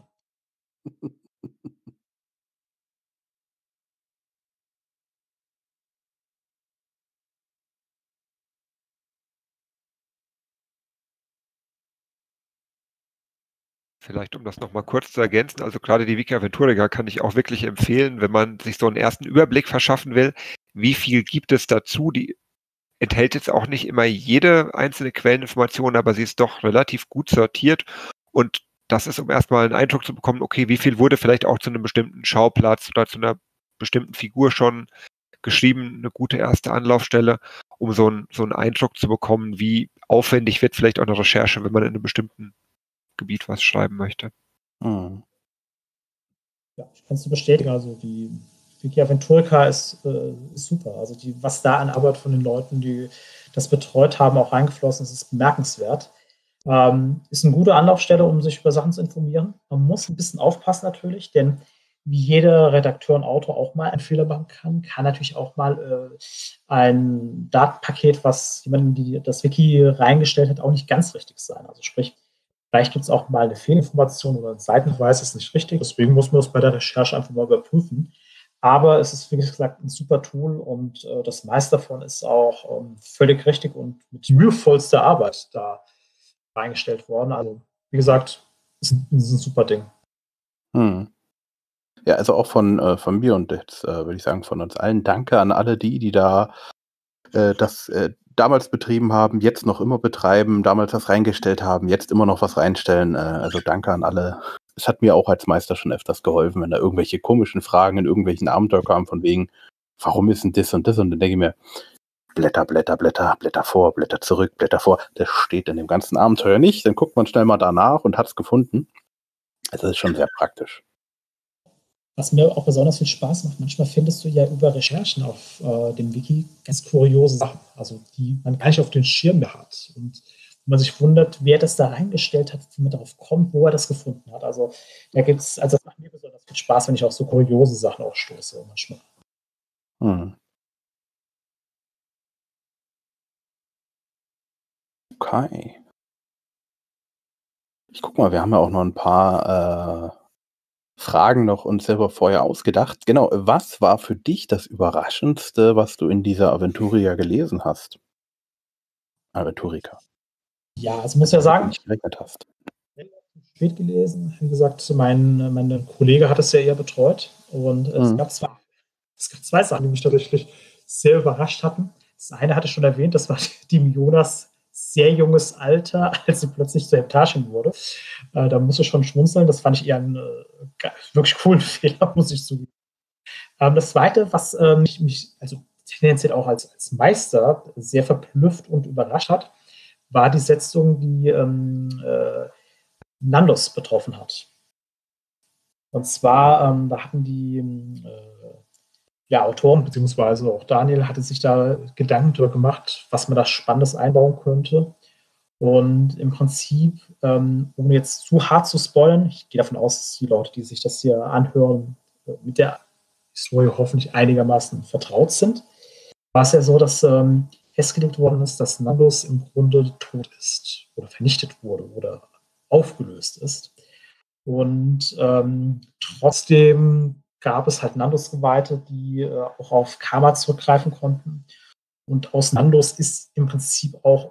Vielleicht, um das nochmal kurz zu ergänzen, also gerade die Wiki Aventurica kann ich auch wirklich empfehlen, wenn man sich so einen ersten Überblick verschaffen will, wie viel gibt es dazu. Die enthält jetzt auch nicht immer jede einzelne Quelleninformation, aber sie ist doch relativ gut sortiert und das ist, um erstmal einen Eindruck zu bekommen, okay, wie viel wurde vielleicht auch zu einem bestimmten Schauplatz oder zu einer bestimmten Figur schon geschrieben, eine gute erste Anlaufstelle, um so einen, so einen Eindruck zu bekommen, wie aufwendig wird vielleicht auch eine Recherche, wenn man in einem bestimmten Gebiet was schreiben möchte. Hm. Ja, ich kann es bestätigen. Also die Wiki Aventurica ist, äh, ist super. Also die, was da an Arbeit von den Leuten, die das betreut haben, auch reingeflossen ist, ist bemerkenswert. Ähm, ist eine gute Anlaufstelle, um sich über Sachen zu informieren. Man muss ein bisschen aufpassen natürlich, denn wie jeder Redakteur und Autor auch mal einen Fehler machen kann, kann natürlich auch mal äh, ein Datenpaket, was jemand in die, das Wiki reingestellt hat, auch nicht ganz richtig sein. Also sprich, vielleicht gibt es auch mal eine Fehlinformation oder ein Seitenverweis ist nicht richtig. Deswegen muss man das bei der Recherche einfach mal überprüfen. Aber es ist, wie gesagt, ein super Tool und äh, das meiste davon ist auch ähm, völlig richtig und mit mühevollster Arbeit da reingestellt worden. Also, wie gesagt, ist ein, ist ein super Ding. Hm. Ja, also auch von, äh, von mir und jetzt äh, würde ich sagen von uns allen danke an alle die, die da äh, das äh, damals betrieben haben, jetzt noch immer betreiben, damals was reingestellt haben, jetzt immer noch was reinstellen. Äh, also danke an alle. Es hat mir auch als Meister schon öfters geholfen, wenn da irgendwelche komischen Fragen in irgendwelchen Abenteuer kamen, von wegen, warum ist denn das und das? Und dann denke ich mir, Blätter, Blätter, Blätter, Blätter vor, Blätter zurück, Blätter vor. Das steht in dem ganzen Abenteuer nicht. Dann guckt man schnell mal danach und hat es gefunden. Also das ist schon sehr praktisch. Was mir auch besonders viel Spaß macht, manchmal findest du ja über Recherchen auf äh, dem Wiki ganz kuriose Sachen, also die man gar nicht auf den Schirm mehr hat. Und wo man sich wundert, wer das da reingestellt hat, wie man darauf kommt, wo er das gefunden hat. Also da gibt es, also das macht mir besonders viel Spaß, wenn ich auf so kuriose Sachen auch stoße manchmal. Hm. Okay. Ich guck mal, wir haben ja auch noch ein paar äh, Fragen noch uns selber vorher ausgedacht. Genau, was war für dich das Überraschendste, was du in dieser Aventuria gelesen hast? Aventurica. Ja, also muss ja sagen, ich gerechnet hast. Spät gelesen. Wie gesagt, mein, mein Kollege hat es ja eher betreut und mhm. es, gab zwei, es gab zwei Sachen, die mich tatsächlich sehr überrascht hatten. Das eine hatte ich schon erwähnt, das war die Jonas sehr junges Alter, als sie plötzlich zur Heptarchin wurde. Äh, da musste ich schon schmunzeln. Das fand ich eher einen äh, wirklich coolen Fehler, muss ich zugeben. Ähm, das Zweite, was äh, mich, mich also tendenziell auch als, als Meister sehr verblüfft und überrascht hat, war die Setzung, die ähm, äh, Nandos betroffen hat. Und zwar, ähm, da hatten die äh, ja, Autoren, beziehungsweise auch Daniel, hatte sich da Gedanken darüber gemacht, was man da Spannendes einbauen könnte. Und im Prinzip, ähm, ohne jetzt zu hart zu spoilern, ich gehe davon aus, dass die Leute, die sich das hier anhören, mit der Historie hoffentlich einigermaßen vertraut sind, war es ja so, dass ähm, festgelegt worden ist, dass Nandos im Grunde tot ist oder vernichtet wurde oder aufgelöst ist. Und ähm, trotzdem gab es halt Nandos-Geweihte, die äh, auch auf Karma zurückgreifen konnten. Und aus Nandos ist im Prinzip auch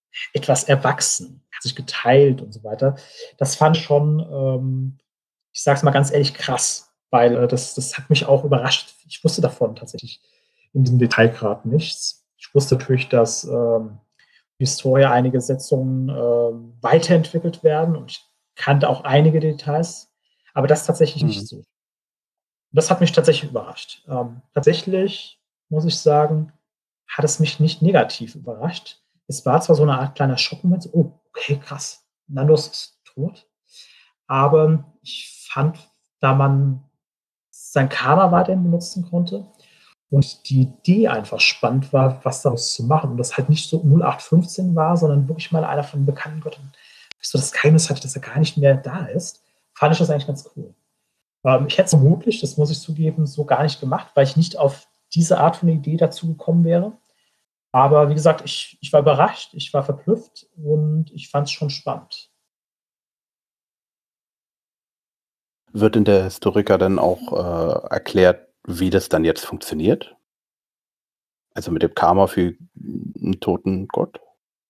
etwas erwachsen, hat sich geteilt und so weiter. Das fand ich schon, ähm, ich sage es mal ganz ehrlich, krass, weil äh, das, das hat mich auch überrascht. Ich wusste davon tatsächlich in diesem Detailgrad nichts. Ich wusste natürlich, dass ähm, Historia einige Setzungen ähm, weiterentwickelt werden und ich kannte auch einige Details, aber das tatsächlich nicht Mhm. so. Das hat mich tatsächlich überrascht. Ähm, tatsächlich muss ich sagen, hat es mich nicht negativ überrascht. Es war zwar so eine Art kleiner Schockmoment, so, oh, okay, krass, Nandos ist tot, aber ich fand, da man sein Karma weiterhin benutzen konnte und die Idee einfach spannend war, was daraus zu machen und das halt nicht so null acht fünfzehn war, sondern wirklich mal einer von den bekannten Göttern, so das Geheimnis hatte, dass er gar nicht mehr da ist, fand ich das eigentlich ganz cool. Ähm, ich hätte es vermutlich, das muss ich zugeben, so gar nicht gemacht, weil ich nicht auf diese Art von Idee dazu gekommen wäre. Aber wie gesagt, ich, ich war überrascht, ich war verblüfft und ich fand es schon spannend. Wird in der Historiker dann auch äh, erklärt, wie das dann jetzt funktioniert? Also mit dem Karma für einen toten Gott?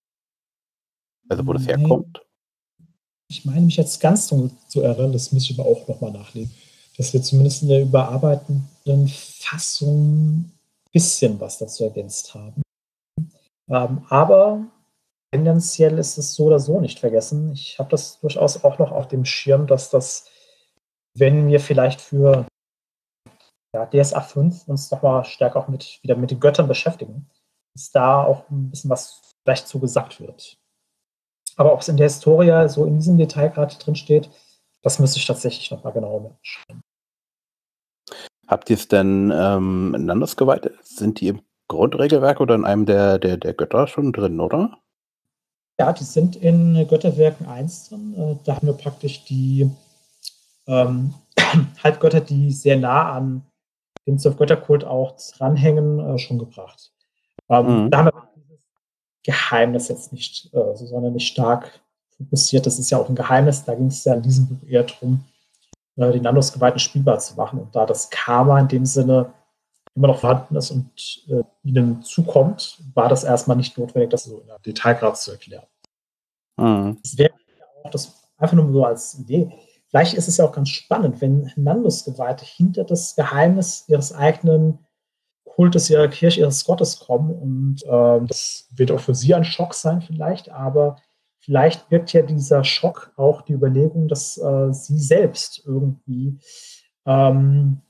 Also wo das Nein, herkommt? ich meine mich jetzt ganz dunkel zu erinnern, das muss ich aber auch nochmal nachlesen, dass wir zumindest in der überarbeitenden Fassung ein bisschen was dazu ergänzt haben. Ähm, aber tendenziell ist es so oder so nicht vergessen. Ich habe das durchaus auch noch auf dem Schirm, dass das, wenn wir vielleicht für ja, D S A fünf uns nochmal stärker auch mit, wieder mit den Göttern beschäftigen, dass da auch ein bisschen was vielleicht zu gesagt wird. Aber ob es in der Historia so in diesem Detail gerade drin steht, das müsste ich tatsächlich nochmal genauer anschauen. Habt ihr es denn ähm, Landesgeweihte? Sind die im Grundregelwerk oder in einem der, der, der Götter schon drin, oder? Ja, die sind in Götterwerken eins drin. Äh, Da haben wir praktisch die ähm, Halbgötter, die sehr nah an dem Zwölf-Götter-Kult auch dranhängen, äh, schon gebracht. Ähm, Mhm. da haben wir dieses Geheimnis jetzt nicht äh, so sonderlich stark fokussiert. Das ist ja auch ein Geheimnis. Da ging es ja in diesem Buch eher darum, äh, die Nandos-Geweihten spielbar zu machen. Und da das Karma in dem Sinne immer noch vorhanden ist und äh, ihnen zukommt, war das erstmal nicht notwendig, das so in der Detailgrad zu erklären. Mhm. Das wäre ja auch das einfach nur so als Idee. Vielleicht ist es ja auch ganz spannend, wenn Nandos-Geweihte hinter das Geheimnis ihres eigenen Kultes, ihrer Kirche, ihres Gottes kommen. Und ähm, das wird auch für sie ein Schock sein, vielleicht, aber vielleicht wirkt ja dieser Schock auch die Überlegung, dass äh, sie selbst irgendwie ähm,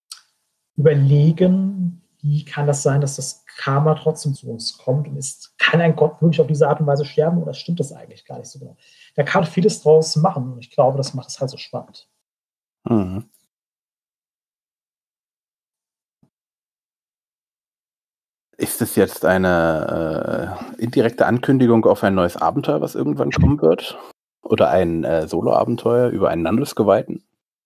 überlegen, wie kann das sein, dass das Karma trotzdem zu uns kommt und ist, kann ein Gott wirklich auf diese Art und Weise sterben oder stimmt das eigentlich gar nicht so genau? Da kann man vieles draus machen und ich glaube, das macht es halt so spannend. Mhm. Ist es jetzt eine äh, indirekte Ankündigung auf ein neues Abenteuer, was irgendwann kommen wird? Oder ein äh, Solo-Abenteuer über einen Landesgeweihten?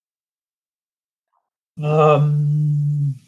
Ähm,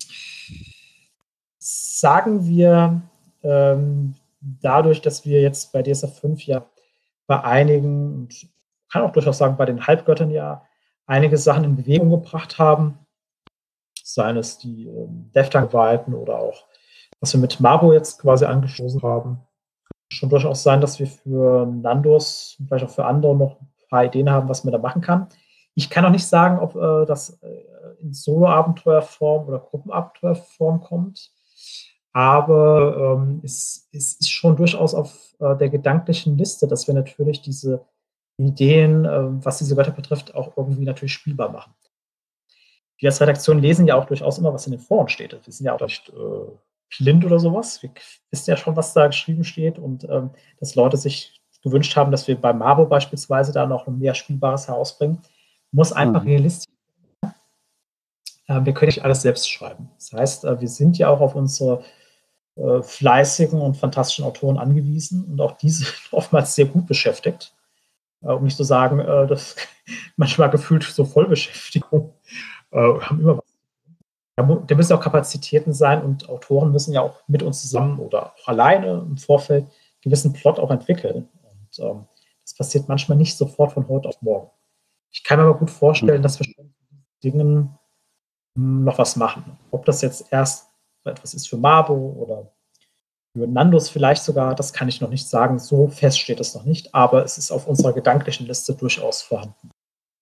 sagen wir, ähm, dadurch, dass wir jetzt bei D S A fünf ja bei einigen, und kann auch durchaus sagen, bei den Halbgöttern ja einige Sachen in Bewegung gebracht haben, seien es die ähm, Deftang-Weiten oder auch, was wir mit Mabo jetzt quasi angestoßen haben. Schon durchaus sein, dass wir für Nandos und vielleicht auch für andere noch ein paar Ideen haben, was man da machen kann. Ich kann auch nicht sagen, ob äh, das äh, in Solo-Abenteuerform oder Gruppenabenteuerform kommt. Aber ähm, es, es ist schon durchaus auf äh, der gedanklichen Liste, dass wir natürlich diese Ideen, äh, was diese Götter betrifft, auch irgendwie natürlich spielbar machen. Wir als Redaktion lesen ja auch durchaus immer, was in den Foren steht. Wir sind ja auch nicht äh, blind oder sowas. Wir wissen ja schon, was da geschrieben steht und ähm, dass Leute sich gewünscht haben, dass wir bei Mabo beispielsweise da noch mehr Spielbares herausbringen. Muss einfach Mhm. realistisch. Äh, wir können nicht alles selbst schreiben. Das heißt, äh, wir sind ja auch auf unsere äh, fleißigen und fantastischen Autoren angewiesen und auch diese sind oftmals sehr gut beschäftigt. Äh, um nicht zu sagen, äh, das manchmal gefühlt so Vollbeschäftigung. Äh, haben immer was. Da, mu- da müssen auch Kapazitäten sein und Autoren müssen ja auch mit uns zusammen oder auch alleine im Vorfeld einen gewissen Plot auch entwickeln. Und ähm, das passiert manchmal nicht sofort von heute auf morgen. Ich kann mir aber gut vorstellen, dass wir schon mit Dingen hm, noch was machen. Ob das jetzt erst etwas ist für Mabo oder Für Nandos vielleicht sogar, das kann ich noch nicht sagen, so fest steht es noch nicht, aber es ist auf unserer gedanklichen Liste durchaus vorhanden.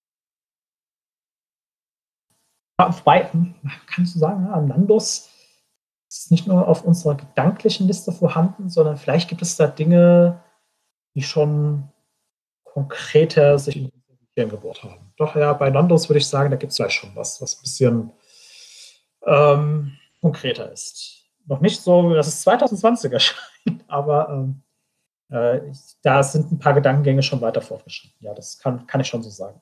Wobei, kannst du sagen, ja, Nandos ist nicht nur auf unserer gedanklichen Liste vorhanden, sondern vielleicht gibt es da Dinge, die schon konkreter sich in die Gehirn gebohrt haben. Doch ja, bei Nandos würde ich sagen, da gibt es vielleicht schon was, was ein bisschen ähm, konkreter ist. Noch nicht so, dass es zwanzig zwanzig erscheint, aber ähm, äh, ich, da sind ein paar Gedankengänge schon weiter fortgeschritten. Ja, das kann, kann ich schon so sagen.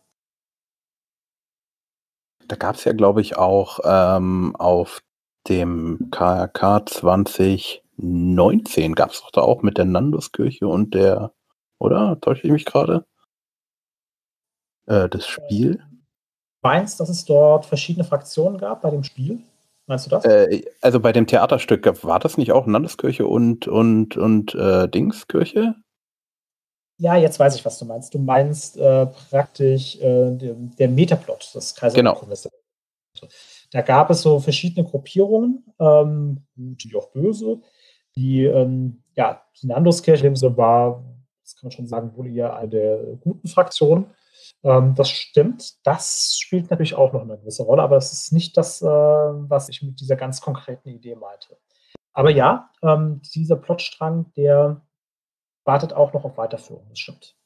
Da gab es ja, glaube ich, auch ähm, auf dem K R K zwanzig neunzehn gab es doch da auch mit der Nanduskirche und der, oder? Täusche ich mich gerade? Äh, das Spiel? Meinst, dass es dort verschiedene Fraktionen gab bei dem Spiel? Meinst du das? Äh, also bei dem Theaterstück, war das nicht auch Nanduskirche und, und, und äh, Dingskirche? Ja, jetzt weiß ich, was du meinst. Du meinst äh, praktisch äh, der, der Metaplot des Kaiserreichs. Genau. Da gab es so verschiedene Gruppierungen, ähm, gut wie auch böse. Die, ähm, ja, die Nanduskirche war, das kann man schon sagen, wohl eher eine der guten Fraktionen. Ähm, das stimmt. Das spielt natürlich auch noch eine gewisse Rolle, aber es ist nicht das, äh, was ich mit dieser ganz konkreten Idee meinte. Aber ja, ähm, dieser Plotstrang, der wartet auch noch auf Weiterführung, das stimmt.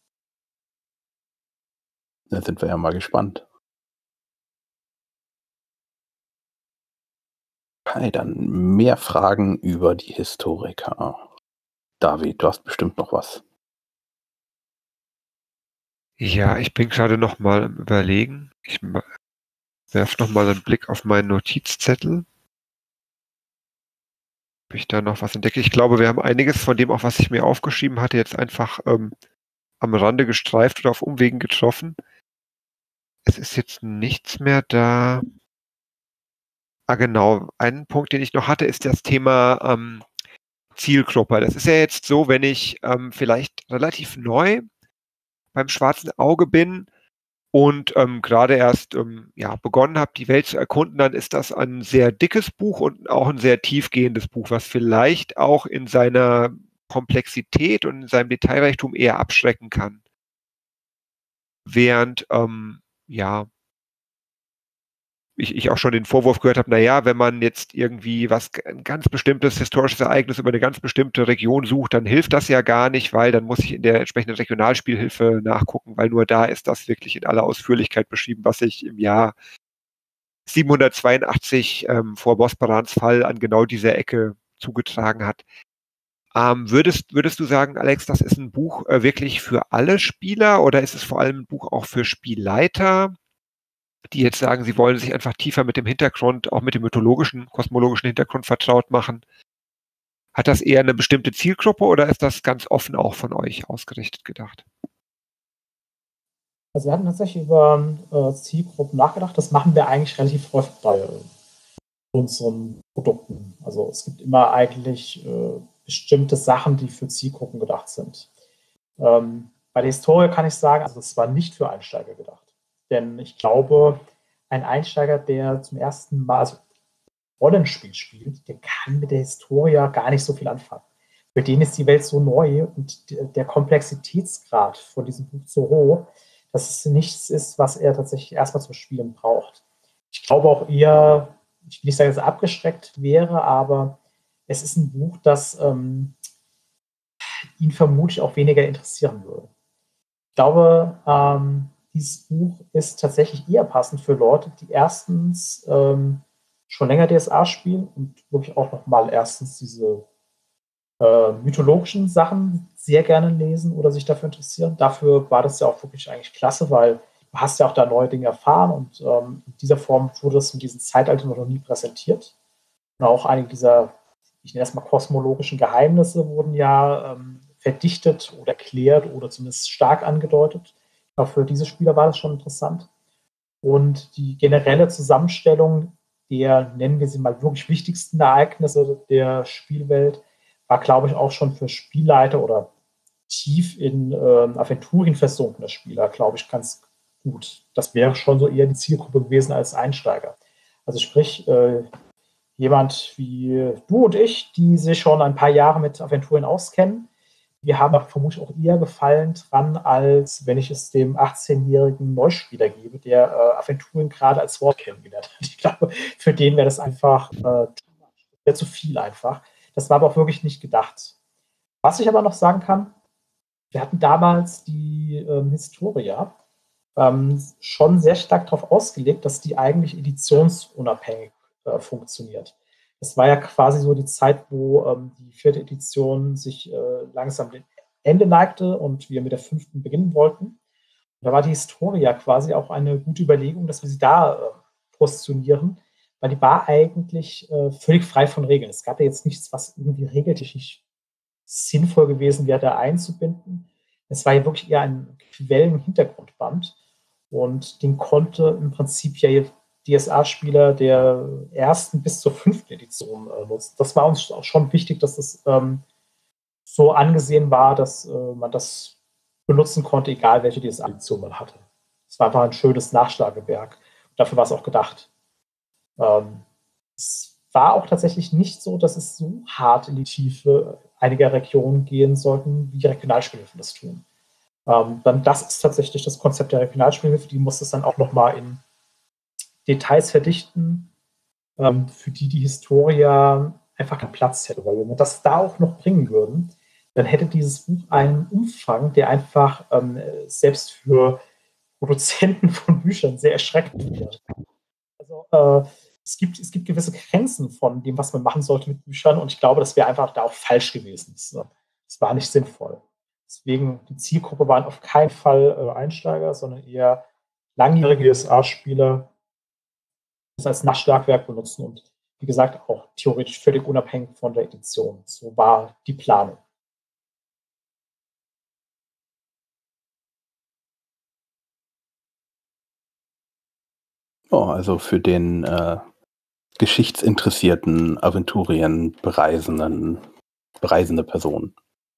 Da sind wir ja mal gespannt. Okay, dann mehr Fragen über die Historiker. David, du hast bestimmt noch was. Ja, ich bin gerade noch mal am Überlegen. Ich werfe noch mal einen Blick auf meinen Notizzettel. Ob ich da noch was entdecke. Ich glaube, wir haben einiges von dem, auch was ich mir aufgeschrieben hatte, jetzt einfach ähm, am Rande gestreift oder auf Umwegen getroffen. Es ist jetzt nichts mehr da. Ah, genau. Ein Punkt, den ich noch hatte, ist das Thema ähm, Zielgruppe. Das ist ja jetzt so, wenn ich ähm, vielleicht relativ neu beim Schwarzen Auge bin und ähm, gerade erst ähm, ja, begonnen habe, die Welt zu erkunden, dann ist das ein sehr dickes Buch und auch ein sehr tiefgehendes Buch, was vielleicht auch in seiner Komplexität und in seinem Detailreichtum eher abschrecken kann. Während, ähm, ja, ich, ich auch schon den Vorwurf gehört habe, naja, wenn man jetzt irgendwie was, ein ganz bestimmtes historisches Ereignis über eine ganz bestimmte Region sucht, dann hilft das ja gar nicht, weil dann muss ich in der entsprechenden Regionalspielhilfe nachgucken, weil nur da ist das wirklich in aller Ausführlichkeit beschrieben, was sich im Jahr siebenhundertzweiundachtzig ähm, vor Bosbarans Fall an genau dieser Ecke zugetragen hat. Ähm, würdest, würdest du sagen, Alex, das ist ein Buch äh, wirklich für alle Spieler oder ist es vor allem ein Buch auch für Spielleiter, die jetzt sagen, sie wollen sich einfach tiefer mit dem Hintergrund, auch mit dem mythologischen, kosmologischen Hintergrund vertraut machen? Hat das eher eine bestimmte Zielgruppe oder ist das ganz offen auch von euch ausgerichtet gedacht? Also wir hatten tatsächlich über äh, Zielgruppen nachgedacht. Das machen wir eigentlich relativ häufig bei unseren Produkten. Also es gibt immer eigentlich äh, bestimmte Sachen, die für Zielgruppen gedacht sind. Ähm, bei der Historie kann ich sagen, also das war nicht für Einsteiger gedacht. Denn ich glaube, ein Einsteiger, der zum ersten Mal also Rollenspiel spielt, der kann mit der Historie gar nicht so viel anfangen. Für den ist die Welt so neu und der Komplexitätsgrad von diesem Buch so hoch, dass es nichts ist, was er tatsächlich erstmal zum Spielen braucht. Ich glaube auch eher, ich will nicht sagen, dass es abgeschreckt wäre, aber es ist ein Buch, das ähm, ihn vermutlich auch weniger interessieren würde. Ich glaube, ähm, dieses Buch ist tatsächlich eher passend für Leute, die erstens ähm, schon länger D S A spielen und wirklich auch nochmal erstens diese äh, mythologischen Sachen sehr gerne lesen oder sich dafür interessieren. Dafür war das ja auch wirklich eigentlich klasse, weil du hast ja auch da neue Dinge erfahren und ähm, in dieser Form wurde das in diesem Zeitalter noch nie präsentiert. Und auch einige dieser, ich nenne es mal kosmologischen Geheimnisse wurden ja ähm, verdichtet oder erklärt oder zumindest stark angedeutet. Aber für diese Spieler war das schon interessant. Und die generelle Zusammenstellung der, nennen wir sie mal, wirklich wichtigsten Ereignisse der Spielwelt war, glaube ich, auch schon für Spielleiter oder tief in ähm, Aventurien versunkene Spieler, glaube ich, ganz gut. Das wäre schon so eher die Zielgruppe gewesen als Einsteiger. Also sprich, äh, jemand wie du und ich, die sich schon ein paar Jahre mit Aventurien auskennen, wir haben da vermutlich auch eher Gefallen dran, als wenn ich es dem achtzehnjährigen Neuspieler gebe, der äh, Aventurien gerade als Wort kennengelernt hat. Ich glaube, für den wäre das einfach äh, wäre zu viel einfach. Das war aber auch wirklich nicht gedacht. Was ich aber noch sagen kann, wir hatten damals die ähm, Historia ähm, schon sehr stark darauf ausgelegt, dass die eigentlich editionsunabhängig äh, funktioniert. Es war ja quasi so die Zeit, wo ähm, die vierte Edition sich äh, langsam dem Ende neigte und wir mit der fünften beginnen wollten. Da war die Historia quasi auch eine gute Überlegung, dass wir sie da äh, positionieren, weil die war eigentlich äh, völlig frei von Regeln. Es gab ja jetzt nichts, was irgendwie regeltechnisch sinnvoll gewesen wäre, da einzubinden. Es war ja wirklich eher ein Quellen-Hintergrundband und den konnte im Prinzip ja D S A-Spieler der ersten bis zur fünften Edition äh, nutzen. Das war uns auch schon wichtig, dass das ähm, so angesehen war, dass äh, man das benutzen konnte, egal welche D S A-Edition man hatte. Es war einfach ein schönes Nachschlagewerk. Dafür war es auch gedacht. Ähm, es war auch tatsächlich nicht so, dass es so hart in die Tiefe einiger Regionen gehen sollten, wie die Regionalspielhilfen das tun. Ähm, dann das ist tatsächlich das Konzept der Regionalspielhilfe. Die muss es dann auch nochmal in Details verdichten, ähm, für die die Historia einfach keinen Platz hätte. Weil wenn wir das da auch noch bringen würden, dann hätte dieses Buch einen Umfang, der einfach ähm, selbst für Produzenten von Büchern sehr erschreckend wäre. Also äh, es gibt, es gibt gewisse Grenzen von dem, was man machen sollte mit Büchern und ich glaube, das wäre einfach da auch falsch gewesen. Das, das war nicht sinnvoll. Deswegen, die Zielgruppe waren auf keinen Fall äh, Einsteiger, sondern eher langjährige D S A-Spieler, das als Nachschlagwerk benutzen und wie gesagt auch theoretisch völlig unabhängig von der Edition. So war die Planung. Ja, also für den äh, geschichtsinteressierten Aventurien bereisenden, bereisende Person.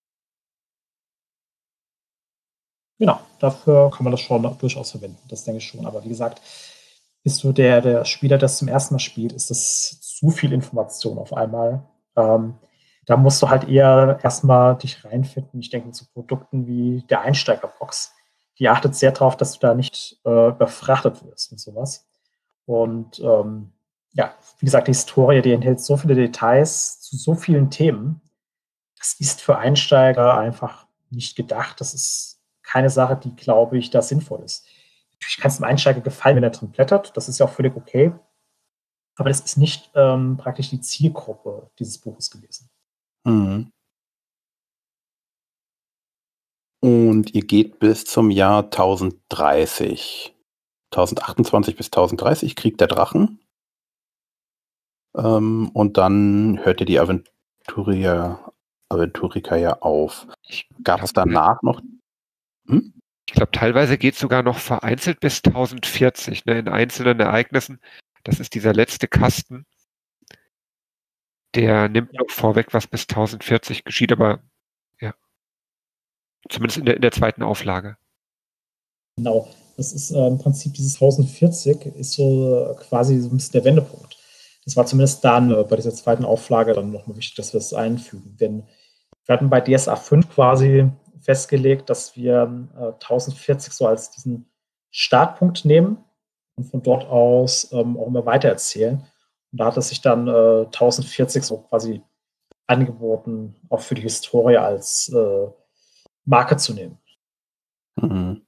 Genau, dafür kann man das schon durchaus verwenden. Das denke ich schon. Aber wie gesagt, bist du der, der Spieler, der das zum ersten Mal spielt, ist das zu viel Information auf einmal. Ähm, da musst du halt eher erstmal dich reinfinden. Ich denke zu Produkten wie der Einsteigerbox. Die achtet sehr darauf, dass du da nicht äh, überfrachtet wirst und sowas. Und ähm, ja, wie gesagt, die Historie, die enthält so viele Details zu so vielen Themen. Das ist für Einsteiger einfach nicht gedacht. Das ist keine Sache, die, glaube ich, da sinnvoll ist. Natürlich kann es dem Einsteiger gefallen, wenn er drin blättert. Das ist ja auch völlig okay. Aber das ist nicht ähm, praktisch die Zielgruppe dieses Buches gewesen. Mhm. Und ihr geht bis zum Jahr tausenddreißig. tausendachtundzwanzig bis tausenddreißig, Krieg der Drachen. Ähm, und dann hört ihr die Aventurier, Aventuriker ja auf. Gab es danach noch... Hm? Ich glaube, teilweise geht es sogar noch vereinzelt bis tausendvierzig, ne, in einzelnen Ereignissen. Das ist dieser letzte Kasten. Der nimmt Ja. noch vorweg, was bis tausendvierzig geschieht, aber ja. Zumindest in der, in der zweiten Auflage. Genau. Das ist äh, im Prinzip dieses tausendvierzig ist so äh, quasi so ein bisschen der Wendepunkt. Das war zumindest dann äh, bei dieser zweiten Auflage dann nochmal wichtig, dass wir es einfügen. Denn wir hatten bei D S A fünf quasi festgelegt, dass wir äh, tausendvierzig so als diesen Startpunkt nehmen und von dort aus ähm, auch immer weiter erzählen. Und da hat es sich dann äh, tausendvierzig so quasi angeboten, auch für die Historie als äh, Marke zu nehmen. Mhm.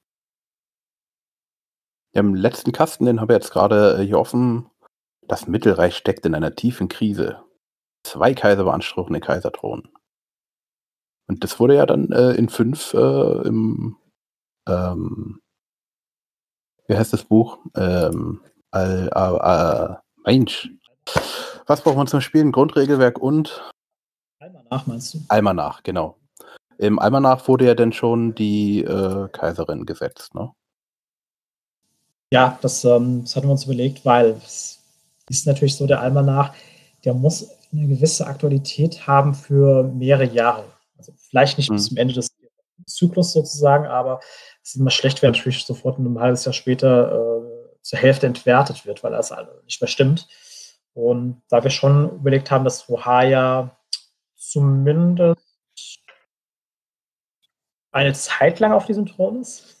Im letzten Kasten, den habe ich jetzt gerade hier offen. Das Mittelreich steckt in einer tiefen Krise. Zwei Kaiser beanspruchen den Kaiserthron. Und das wurde ja dann äh, in fünf äh, im ähm, wie heißt das Buch? Ähm, äh, äh, Mensch. Was braucht man zum Spielen? Grundregelwerk und Almanach meinst du? Almanach, genau. Im Almanach wurde ja dann schon die äh, Kaiserin gesetzt, ne? Ja, das, ähm, das hatten wir uns überlegt, weil es ist natürlich so, der Almanach, der muss eine gewisse Aktualität haben für mehrere Jahre. Also vielleicht nicht Mhm. bis zum Ende des Zyklus sozusagen, aber es ist immer schlecht, wenn natürlich sofort ein halbes Jahr später äh, zur Hälfte entwertet wird, weil das nicht mehr stimmt. Und da wir schon überlegt haben, dass Rohaya zumindest eine Zeit lang auf diesem Thron ist,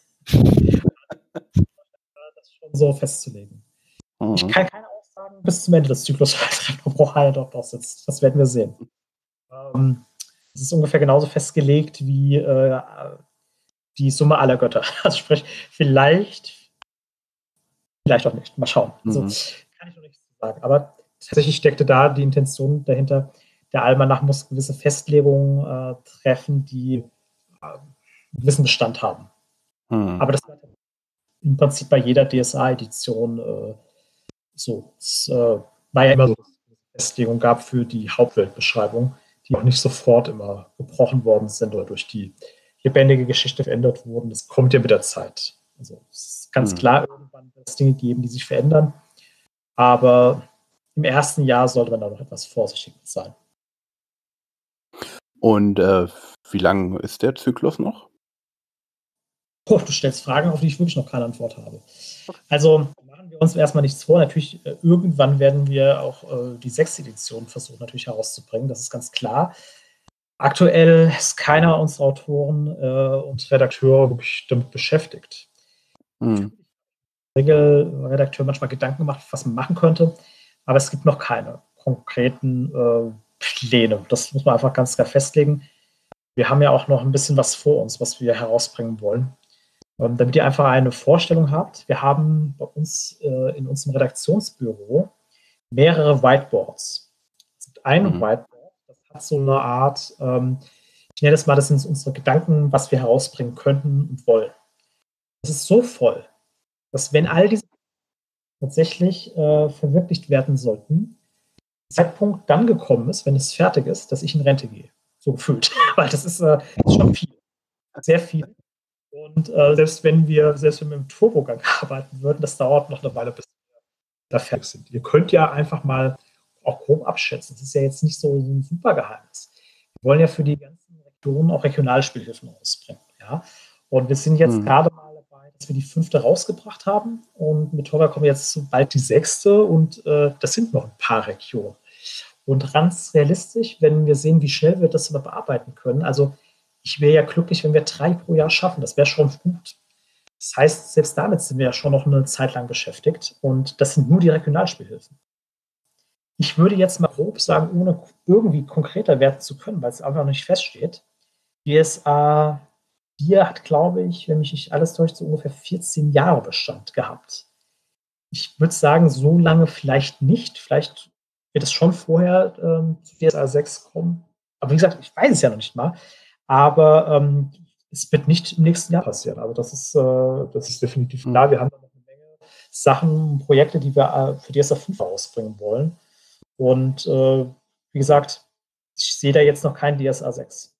das schon so festzulegen. Mhm. Ich kann keine Aussagen bis zum Ende des Zyklus halten, ob Rohaya dort noch sitzt. Das werden wir sehen. Ähm, es ist ungefähr genauso festgelegt wie äh, die Summe aller Götter. Also sprich, vielleicht, vielleicht auch nicht. Mal schauen. Also, mhm. Kann ich noch nichts sagen. Aber tatsächlich steckte da die Intention dahinter, der Almanach muss gewisse Festlegungen äh, treffen, die äh, einen gewissen Bestand haben. Mhm. Aber das war im Prinzip bei jeder D S A-Edition äh, so. Es äh, war ja immer so, dass es eine Festlegung gab für die Hauptweltbeschreibung, die auch nicht sofort immer gebrochen worden sind oder durch die lebendige Geschichte verändert wurden. Das kommt ja mit der Zeit. Also es ist ganz mhm. klar, irgendwann wird es Dinge geben, die sich verändern. Aber im ersten Jahr sollte man da noch etwas vorsichtig sein. Und äh, wie lang ist der Zyklus noch? Oh, du stellst Fragen, auf die ich wirklich noch keine Antwort habe. Also machen wir uns erstmal nichts vor. Natürlich, äh, irgendwann werden wir auch äh, die sechste Edition versuchen, natürlich herauszubringen. Das ist ganz klar. Aktuell ist keiner unserer Autoren äh, und Redakteure wirklich damit beschäftigt. Hm. Regelredakteur manchmal Gedanken gemacht, was man machen könnte, aber es gibt noch keine konkreten äh, Pläne. Das muss man einfach ganz klar festlegen. Wir haben ja auch noch ein bisschen was vor uns, was wir herausbringen wollen. Ähm, damit ihr einfach eine Vorstellung habt, wir haben bei uns äh, in unserem Redaktionsbüro mehrere Whiteboards. Es gibt ein mhm. Whiteboard, das hat so eine Art, ähm, ich nenne das mal, das sind unsere Gedanken, was wir herausbringen könnten und wollen. Das ist so voll, dass wenn all diese tatsächlich äh, verwirklicht werden sollten, der Zeitpunkt dann gekommen ist, wenn es fertig ist, dass ich in Rente gehe. So gefühlt. Weil das ist, äh, ist schon viel. Sehr viel. Und äh, selbst wenn wir, selbst wenn wir im Turbogang arbeiten würden, das dauert noch eine Weile, bis wir da fertig sind. Ihr könnt ja einfach mal auch grob abschätzen. Das ist ja jetzt nicht so ein super Geheimnis. Wir wollen ja für die ganzen Regionen auch Regionalspielhilfen ausbringen. Ja? Und wir sind jetzt mhm. gerade mal dabei, dass wir die fünfte rausgebracht haben. Und mit Torga kommen jetzt bald die sechste. Und äh, das sind noch ein paar Regionen. Und ganz realistisch, wenn wir sehen, wie schnell wir das bearbeiten können. Also ich wäre ja glücklich, wenn wir drei pro Jahr schaffen. Das wäre schon gut. Das heißt, selbst damit sind wir ja schon noch eine Zeit lang beschäftigt. Und das sind nur die Regionalspielhilfen. Ich würde jetzt mal grob sagen, ohne irgendwie konkreter werden zu können, weil es einfach noch nicht feststeht. D S A vier hat, glaube ich, wenn mich nicht alles täuscht, so ungefähr vierzehn Jahre Bestand gehabt. Ich würde sagen, so lange vielleicht nicht. Vielleicht wird es schon vorher ähm, zu D S A sechs kommen. Aber wie gesagt, ich weiß es ja noch nicht mal. Aber ähm, es wird nicht im nächsten Jahr passieren. Also das ist, äh, das ist definitiv klar. Wir haben da noch eine Menge Sachen, Projekte, die wir äh, für D S A fünf ausbringen wollen. Und äh, wie gesagt, ich sehe da jetzt noch keinen D S A sechs.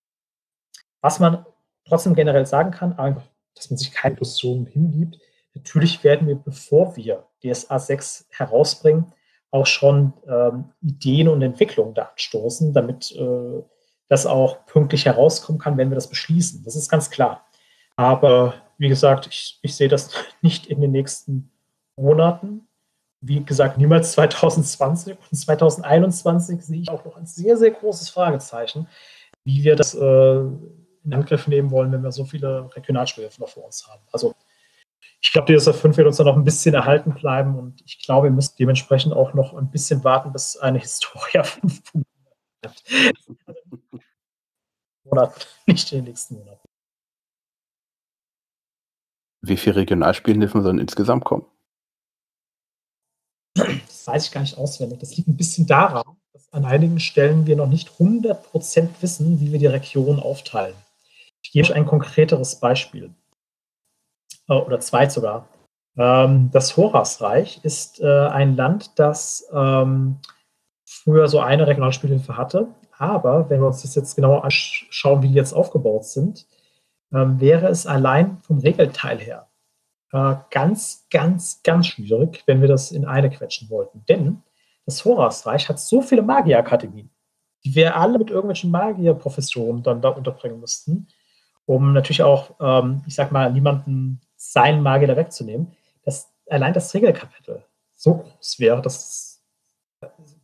Was man trotzdem generell sagen kann, einfach, dass man sich keine Illusionen hingibt. Natürlich werden wir, bevor wir D S A sechs herausbringen, auch schon ähm, Ideen und Entwicklungen da anstoßen, damit äh, das auch pünktlich herauskommen kann, wenn wir das beschließen. Das ist ganz klar. Aber wie gesagt, ich, ich sehe das nicht in den nächsten Monaten. Wie gesagt, niemals zwanzig zwanzig und zwanzig einundzwanzig sehe ich auch noch ein sehr, sehr großes Fragezeichen, wie wir das äh, in Angriff nehmen wollen, wenn wir so viele Regionalspielhilfen noch vor uns haben. Also ich glaube, D S A fünf wird uns dann noch ein bisschen erhalten bleiben und ich glaube, wir müssen dementsprechend auch noch ein bisschen warten, bis eine Historia fünf funktioniert. Monat, nicht in den nächsten Monaten. Wie viele Regionalspielhilfen sollen insgesamt kommen? Das weiß ich gar nicht auswendig. Das liegt ein bisschen daran, dass an einigen Stellen wir noch nicht hundert Prozent wissen, wie wir die Region aufteilen. Ich gebe euch ein konkreteres Beispiel. Oder zwei sogar. Das Horasreich ist ein Land, das früher so eine Regionalspielhilfe hatte. Aber wenn wir uns das jetzt genauer anschauen, wie die jetzt aufgebaut sind, wäre es allein vom Regelteil her ganz, ganz, ganz schwierig, wenn wir das in eine quetschen wollten. Denn das Horasreich hat so viele Magierakademien, die wir alle mit irgendwelchen Magierprofessionen dann da unterbringen müssten, um natürlich auch, ähm, ich sag mal, niemanden seinen Magier da wegzunehmen, dass allein das Regelkapitel so groß wäre, dass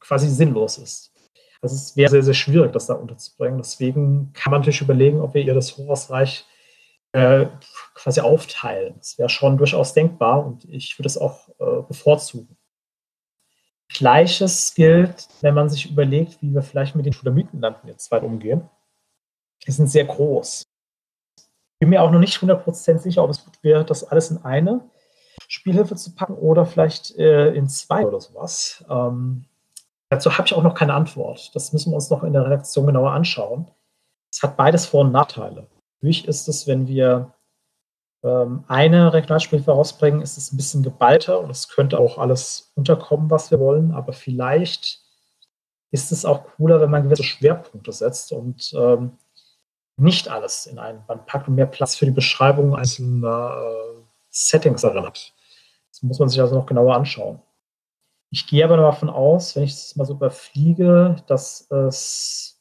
quasi sinnlos ist. Also es wäre sehr, sehr schwierig, das da unterzubringen. Deswegen kann man natürlich überlegen, ob wir ihr das Horusreich äh, quasi aufteilen. Das wäre schon durchaus denkbar und ich würde es auch äh, bevorzugen. Gleiches gilt, wenn man sich überlegt, wie wir vielleicht mit den Schulamitenlanden jetzt weiter umgehen. Die sind sehr groß. Ich bin mir auch noch nicht hundert Prozent sicher, ob es gut wäre, das alles in eine Spielhilfe zu packen oder vielleicht äh, in zwei oder sowas. Ähm, dazu habe ich auch noch keine Antwort. Das müssen wir uns noch in der Redaktion genauer anschauen. Es hat beides Vor- und Nachteile. Natürlich ist es, wenn wir ähm, eine Regionalspielhilfe rausbringen, ist es ein bisschen geballter und es könnte auch alles unterkommen, was wir wollen, aber vielleicht ist es auch cooler, wenn man gewisse Schwerpunkte setzt und ähm, nicht alles in einen Band packt und mehr Platz für die Beschreibung einzelner äh, Settings darin hat. Das muss man sich also noch genauer anschauen. Ich gehe aber davon aus, wenn ich das mal so überfliege, dass es,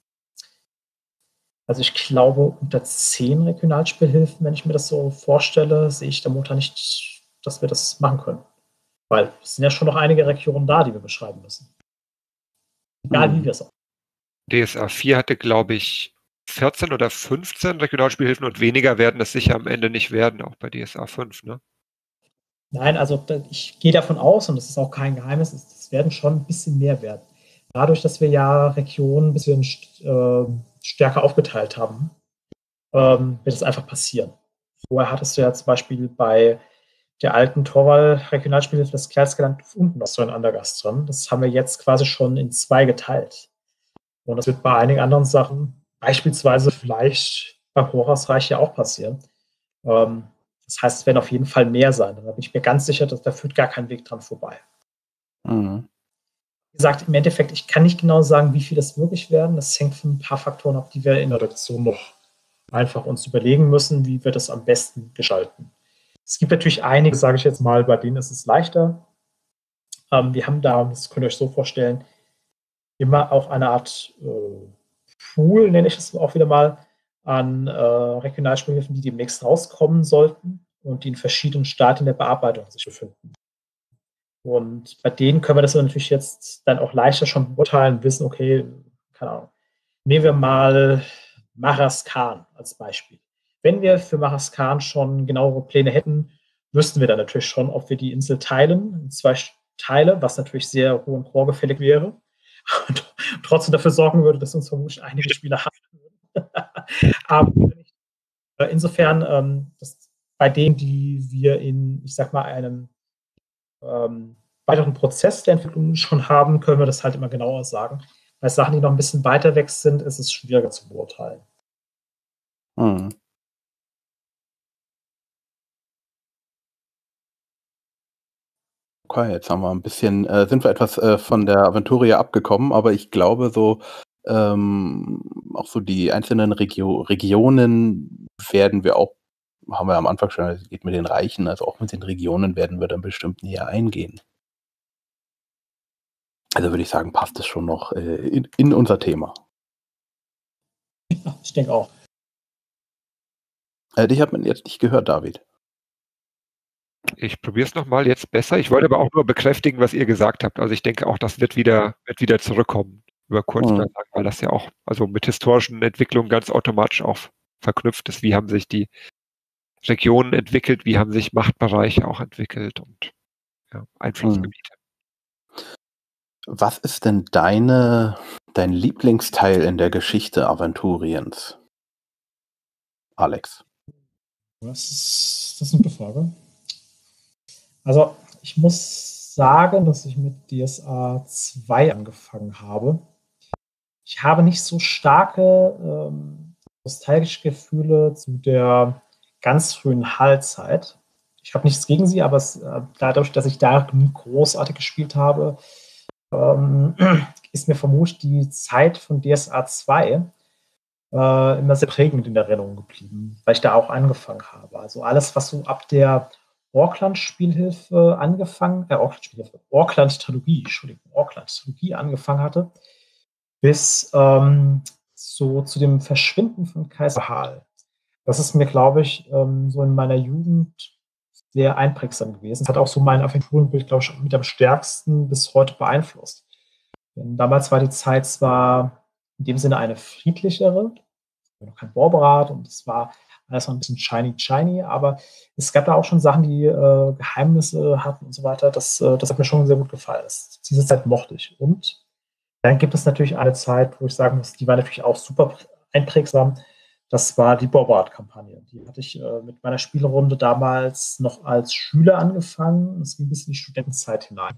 also ich glaube, unter zehn Regionalspielhilfen, wenn ich mir das so vorstelle, sehe ich darunter nicht, dass wir das machen können. Weil es sind ja schon noch einige Regionen da, die wir beschreiben müssen. Egal Mhm. wie wir es auch. D S A vier hatte, glaube ich, vierzehn oder fünfzehn Regionalspielhilfen und weniger werden es sicher am Ende nicht werden, auch bei D S A fünf, ne? Nein, also ich gehe davon aus, und das ist auch kein Geheimnis, es werden schon ein bisschen mehr werden. Dadurch, dass wir ja Regionen ein bisschen äh, stärker aufgeteilt haben, ähm, wird es einfach passieren. Vorher hattest du ja zum Beispiel bei der alten Torwall-Regionalspielhilfe das Kerlsgeland unten noch so ein Andergast drin. Das haben wir jetzt quasi schon in zwei geteilt. Und das wird bei einigen anderen Sachen, beispielsweise vielleicht bei Horusreich ja auch passieren. Ähm, das heißt, es werden auf jeden Fall mehr sein. Da bin ich mir ganz sicher, dass da führt gar kein Weg dran vorbei. Mhm. Wie gesagt, im Endeffekt, ich kann nicht genau sagen, wie viel das wirklich werden. Das hängt von ein paar Faktoren ab, die wir in der Redaktion noch einfach uns überlegen müssen, wie wir das am besten gestalten. Es gibt natürlich einige, sage ich jetzt mal, bei denen ist es leichter. Ähm, wir haben da, das könnt ihr euch so vorstellen, immer auch eine Art äh, Pool, nenne ich es auch wieder mal, an äh, Regionalspielhilfen, die demnächst rauskommen sollten und die in verschiedenen Stadien der Bearbeitung sich befinden. Und bei denen können wir das natürlich jetzt dann auch leichter schon beurteilen, wissen, okay, keine Ahnung, nehmen wir mal Maraskan als Beispiel. Wenn wir für Maraskan schon genauere Pläne hätten, wüssten wir dann natürlich schon, ob wir die Insel teilen in zwei Teile, was natürlich sehr hoch und vorgefällig wäre. Und trotzdem dafür sorgen würde, dass uns vermutlich einige Spieler haften würden. Aber insofern, ähm, das, bei denen, die wir in, ich sag mal, einem ähm, weiteren Prozess der Entwicklung schon haben, können wir das halt immer genauer sagen. Bei Sachen, die noch ein bisschen weiter weg sind, ist es schwieriger zu beurteilen. Mhm. Okay, jetzt haben wir ein bisschen, äh, sind wir etwas äh, von der Aventuria abgekommen, aber ich glaube so, ähm, auch so die einzelnen Regio Regionen werden wir auch, haben wir am Anfang schon, es geht mit den Reichen, also auch mit den Regionen werden wir dann bestimmt näher eingehen. Also würde ich sagen, passt es schon noch äh, in, in unser Thema. Ja, ich denke auch. Äh, dich hat man jetzt nicht gehört, David. Ich probiere es nochmal jetzt besser. Ich wollte aber auch nur bekräftigen, was ihr gesagt habt. Also ich denke auch, das wird wieder, wird wieder zurückkommen über kurz oder Mhm. lang, weil das ja auch also mit historischen Entwicklungen ganz automatisch auch verknüpft ist. Wie haben sich die Regionen entwickelt, wie haben sich Machtbereiche auch entwickelt und ja, Einflussgebiete. Was ist denn deine, dein Lieblingsteil in der Geschichte Aventuriens? Alex. Das ist, das ist eine gute Frage. Also, ich muss sagen, dass ich mit D S A zwei angefangen habe. Ich habe nicht so starke ähm, nostalgische Gefühle zu der ganz frühen Hall-Zeit. Ich habe nichts gegen sie, aber es, äh, dadurch, dass ich da nie großartig gespielt habe, ähm, ist mir vermutlich die Zeit von D S A zwei äh, immer sehr prägend in Erinnerung geblieben, weil ich da auch angefangen habe. Also alles, was so ab der Orkland-Spielhilfe angefangen, äh, Orkland-Spielhilfe, Orkland-Trilogie, Entschuldigung, Orkland-Trilogie angefangen hatte, bis ähm, so zu dem Verschwinden von Kaiser Hal. Das ist mir, glaube ich, ähm, so in meiner Jugend sehr einprägsam gewesen. Das hat auch so mein Aventurenbild, glaube ich, mit am stärksten bis heute beeinflusst. Denn damals war die Zeit zwar in dem Sinne eine friedlichere, noch kein Borbrat und es war alles noch ein bisschen shiny shiny, aber es gab da auch schon Sachen, die äh, Geheimnisse hatten und so weiter. Das, äh, das hat mir schon sehr gut gefallen. Das, diese Zeit mochte ich. Und dann gibt es natürlich eine Zeit, wo ich sagen muss, die war natürlich auch super einprägsam. Das war die Borbrat-Kampagne. Die hatte ich äh, mit meiner Spielrunde damals noch als Schüler angefangen. Es ging bis in die Studentenzeit hinein.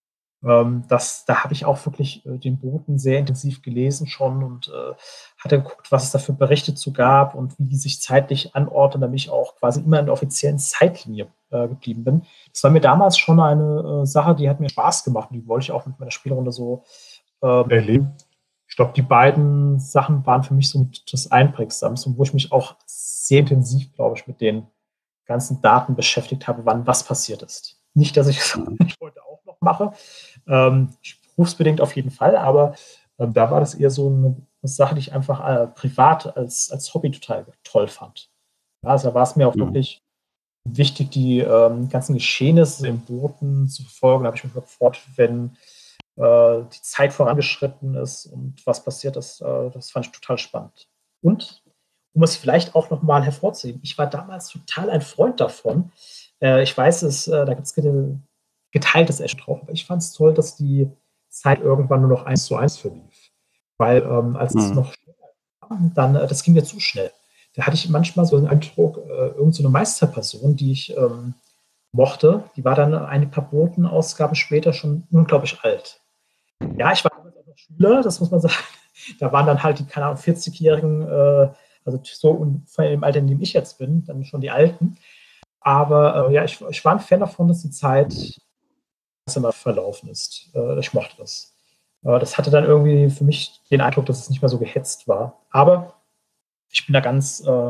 Ähm, das, da habe ich auch wirklich äh, den Boten sehr intensiv gelesen schon und äh, hatte geguckt, was es da für Berichte zu gab und wie die sich zeitlich anordnen, damit ich auch quasi immer in der offiziellen Zeitlinie äh, geblieben bin. Das war mir damals schon eine äh, Sache, die hat mir Spaß gemacht und die wollte ich auch mit meiner Spielrunde so äh, erleben. Ich glaube, die beiden Sachen waren für mich so das Einprägsamste, wo ich mich auch sehr intensiv, glaube ich, mit den ganzen Daten beschäftigt habe, wann was passiert ist. Nicht, dass ich es nicht heute auch noch mache, ähm, berufsbedingt auf jeden Fall, aber ähm, da war das eher so eine, eine Sache, die ich einfach äh, privat als, als Hobby total toll fand. Ja, also da war es mir auch Mhm. wirklich wichtig, die ähm, ganzen Geschehnisse im Boten zu verfolgen. Da habe ich mich gefreut, wenn äh, die Zeit vorangeschritten ist und was passiert ist. Äh, das fand ich total spannend. Und um es vielleicht auch nochmal hervorzuheben, ich war damals total ein Freund davon. Äh, ich weiß, es, äh, da gibt es geteiltes Esch drauf, aber ich fand es toll, dass die Zeit irgendwann nur noch eins zu eins verlief. Weil ähm, als es Mhm. noch schneller kam, dann, äh, das ging mir zu schnell. Da hatte ich manchmal so den Eindruck, äh, irgendeine so Meisterperson, die ich ähm, mochte, die war dann eine paar Botenausgaben später schon unglaublich alt. Ja, ich war damals auch noch Schüler, das muss man sagen. Da waren dann halt die, keine Ahnung, vierzig-Jährigen, äh, also so ungefähr im Alter, in dem ich jetzt bin, dann schon die Alten. Aber äh, ja, ich, ich war ein Fan davon, dass die Zeit immer verlaufen ist. Äh, ich mochte das. Äh, das hatte dann irgendwie für mich den Eindruck, dass es nicht mehr so gehetzt war. Aber ich bin da ganz äh,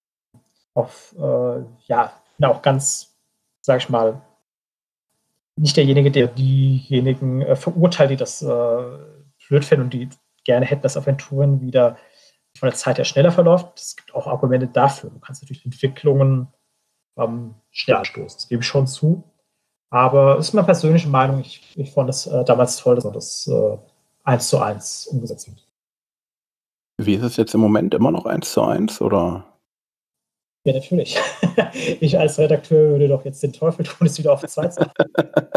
auf, äh, ja, bin auch ganz, sag ich mal, nicht derjenige, der diejenigen äh, verurteilt, die das äh, blöd finden und die gerne hätten, dass Aventuren wieder von der Zeit her schneller verläuft. Es gibt auch Argumente dafür. Du kannst natürlich Entwicklungen ähm, schneller anstoßen. Das gebe ich schon zu. Aber das ist meine persönliche Meinung. Ich, ich fand es äh, damals toll, dass man das äh, eins zu eins umgesetzt hat. Wie ist es jetzt im Moment? Immer noch eins zu eins, oder? Ja, natürlich. Ich als Redakteur würde doch jetzt den Teufel tun, es wieder auf zwei zu machen.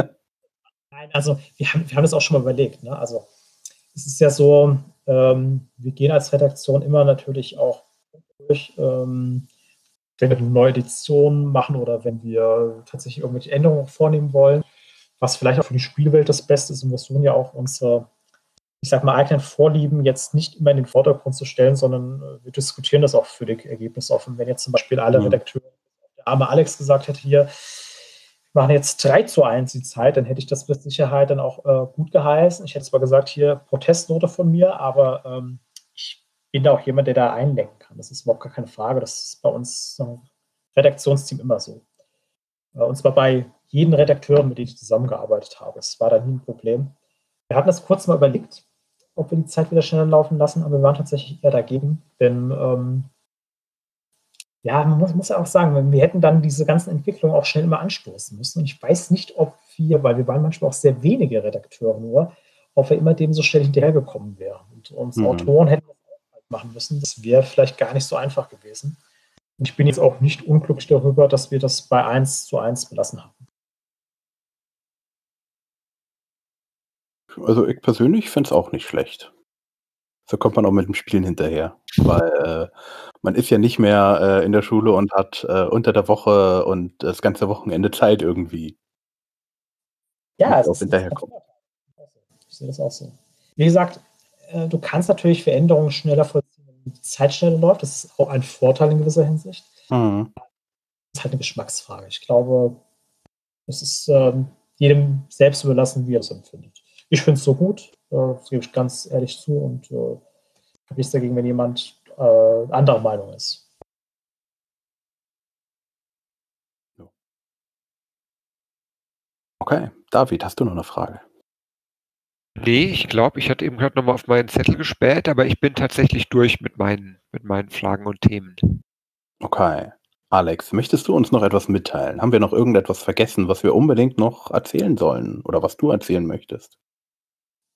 Nein, also wir haben, wir haben das auch schon mal überlegt. Ne? Also es ist ja so, ähm, wir gehen als Redaktion immer natürlich auch durch, ähm, wenn wir eine neue Edition machen oder wenn wir tatsächlich irgendwelche Änderungen vornehmen wollen, was vielleicht auch für die Spielwelt das Beste ist und wir versuchen ja auch unsere, ich sag mal, eigenen Vorlieben jetzt nicht immer in den Vordergrund zu stellen, sondern äh, wir diskutieren das auch für die Ergebnisse offen. Wenn jetzt zum Beispiel alle Mhm. Redakteure, der arme Alex gesagt hätte, hier, wir machen jetzt drei zu eins die Zeit, dann hätte ich das mit Sicherheit dann auch äh, gut geheißen. Ich hätte zwar gesagt, hier Protestnote von mir, aber ähm, ich bin da auch jemand, der da einlenken kann. Das ist überhaupt gar keine Frage. Das ist bei uns im Redaktionsteam immer so. Äh, und zwar bei jedem Redakteur, mit dem ich zusammengearbeitet habe. Es war da nie ein Problem. Wir hatten das kurz mal überlegt, ob wir die Zeit wieder schneller laufen lassen, aber wir waren tatsächlich eher dagegen, denn ähm, ja, man muss, muss ja auch sagen, wir hätten dann diese ganzen Entwicklungen auch schnell immer anstoßen müssen. Und ich weiß nicht, ob wir, weil wir waren manchmal auch sehr wenige Redakteure nur, ob wir immer dem so schnell hinterhergekommen wären. Und uns Mhm. Autoren hätten das auch machen müssen. Das wäre vielleicht gar nicht so einfach gewesen. Und ich bin jetzt auch nicht unglücklich darüber, dass wir das bei eins zu eins belassen haben. Also ich persönlich finde es auch nicht schlecht. So kommt man auch mit dem Spielen hinterher. Weil äh, man ist ja nicht mehr äh, in der Schule und hat äh, unter der Woche und das ganze Wochenende Zeit irgendwie. Ja, Muss es auch ist, hinterherkommen. ich sehe das auch so. Wie gesagt, äh, du kannst natürlich Veränderungen schneller vollziehen, wenn die Zeit schneller läuft. Das ist auch ein Vorteil in gewisser Hinsicht. Mhm. Das ist halt eine Geschmacksfrage. Ich glaube, es ist ähm, jedem selbst überlassen, wie er es empfindet. Ich finde es so gut, äh, das gebe ich ganz ehrlich zu und äh, habe nichts dagegen, wenn jemand äh, anderer Meinung ist. Okay, David, hast du noch eine Frage? Nee, ich glaube, ich hatte eben gerade nochmal auf meinen Zettel gespäht, aber ich bin tatsächlich durch mit meinen, mit meinen Fragen und Themen. Okay. Alex, möchtest du uns noch etwas mitteilen? Haben wir noch irgendetwas vergessen, was wir unbedingt noch erzählen sollen oder was du erzählen möchtest?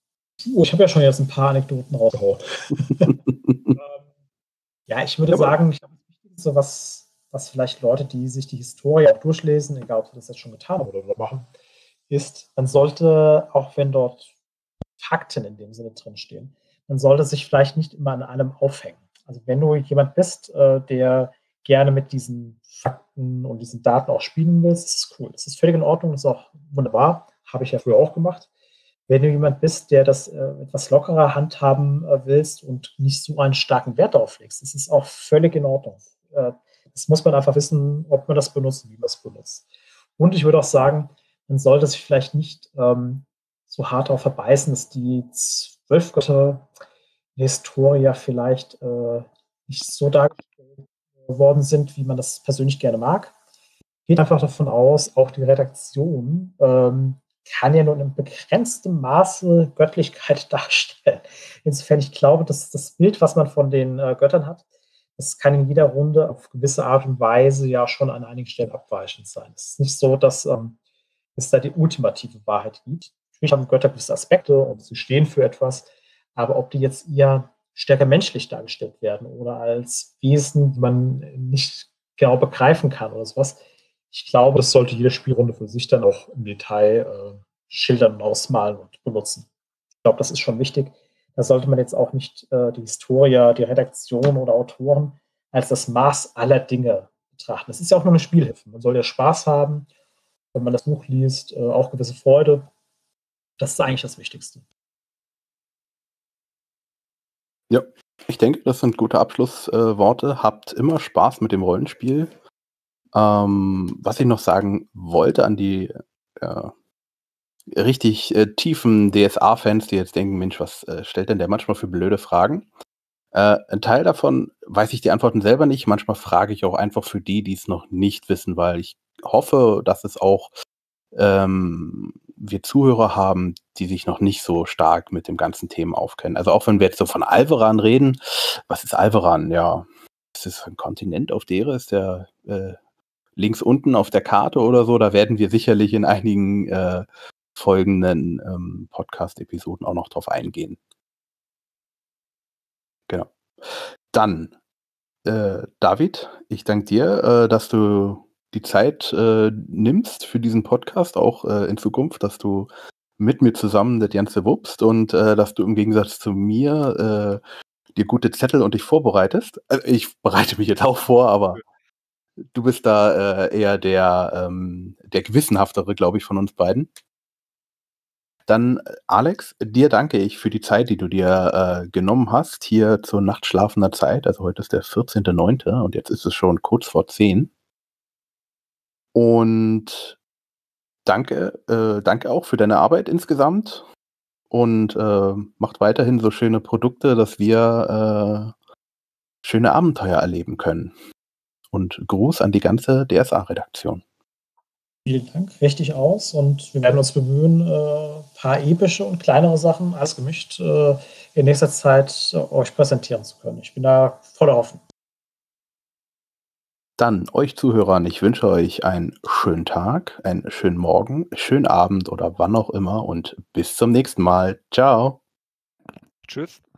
Oh, ich habe ja schon jetzt ein paar Anekdoten rausgehauen. ähm, ja, ich würde Ja, aber- sagen, ich glaube, das Wichtigste, was, was vielleicht Leute, die sich die Historie auch durchlesen, egal ob sie das jetzt schon getan haben oder machen, ist, man sollte, auch wenn dort Fakten in dem Sinne drinstehen, man sollte sich vielleicht nicht immer an allem aufhängen. Also wenn du jemand bist, äh, der gerne mit diesen Fakten und diesen Daten auch spielen willst, ist es cool. Das ist völlig in Ordnung, das ist auch wunderbar. Habe ich ja früher auch gemacht. Wenn du jemand bist, der das äh, etwas lockerer handhaben äh, willst und nicht so einen starken Wert darauf legst, das ist auch völlig in Ordnung. Äh, das muss man einfach wissen, ob man das benutzt und wie man es benutzt. Und ich würde auch sagen, man sollte sich vielleicht nicht ähm, so hart darauf verbeißen, dass die zwölf Götter der Historia vielleicht äh, nicht so dargestellt worden sind, wie man das persönlich gerne mag. Geht einfach davon aus, auch die Redaktion ähm, kann ja nur in begrenztem Maße Göttlichkeit darstellen. Insofern, ich glaube, dass das Bild, was man von den äh, Göttern hat, das kann in jeder Runde auf gewisse Art und Weise ja schon an einigen Stellen abweichend sein. Es ist nicht so, dass ähm, es da die ultimative Wahrheit gibt. Natürlich haben Götter gewisse Aspekte und sie stehen für etwas, aber ob die jetzt eher stärker menschlich dargestellt werden oder als Wesen, die man nicht genau begreifen kann oder sowas, ich glaube, das sollte jede Spielrunde für sich dann auch im Detail äh, schildern und ausmalen und benutzen. Ich glaube, das ist schon wichtig. Da sollte man jetzt auch nicht äh, die Historia, die Redaktion oder Autoren als das Maß aller Dinge betrachten. Das ist ja auch nur eine Spielhilfe. Man soll ja Spaß haben, wenn man das Buch liest, äh, auch gewisse Freude. Das ist eigentlich das Wichtigste. Ja, ich denke, das sind gute Abschlussworte. Äh, Habt immer Spaß mit dem Rollenspiel. Ähm, was ich noch sagen wollte an die äh, richtig äh, tiefen D S A-Fans, die jetzt denken, Mensch, was äh, stellt denn der manchmal für blöde Fragen? Äh, ein Teil davon weiß ich die Antworten selber nicht. Manchmal frage ich auch einfach für die, die es noch nicht wissen, weil ich hoffe, dass es auch ähm, wir Zuhörer haben, die sich noch nicht so stark mit dem ganzen Thema aufkennen. Also auch wenn wir jetzt so von Alveran reden, was ist Alveran? Ja, ist es ein Kontinent auf der Erde? Ist der äh, links unten auf der Karte oder so? Da werden wir sicherlich in einigen äh, folgenden ähm, Podcast-Episoden auch noch drauf eingehen. Genau. Dann, äh, David, ich danke dir, äh, dass du die Zeit äh, nimmst für diesen Podcast, auch äh, in Zukunft, dass du mit mir zusammen das Ganze wuppst und äh, dass du im Gegensatz zu mir äh, dir gute Zettel und dich vorbereitest. Also ich bereite mich jetzt auch vor, aber du bist da äh, eher der, ähm, der gewissenhaftere, glaube ich, von uns beiden. Dann, Alex, dir danke ich für die Zeit, die du dir äh, genommen hast, hier zur nachtschlafender Zeit. Also heute ist der vierzehnter neunte und jetzt ist es schon kurz vor zehn. Und danke, äh, danke auch für deine Arbeit insgesamt und äh, macht weiterhin so schöne Produkte, dass wir äh, schöne Abenteuer erleben können. Und Gruß an die ganze D S A-Redaktion. Vielen Dank, richtig aus und wir werden uns bemühen, äh, ein paar epische und kleinere Sachen, alles gemischt, äh, in nächster Zeit äh, euch präsentieren zu können. Ich bin da voller Hoffnung. Dann euch Zuhörern, ich wünsche euch einen schönen Tag, einen schönen Morgen, schönen Abend oder wann auch immer und bis zum nächsten Mal. Ciao. Tschüss.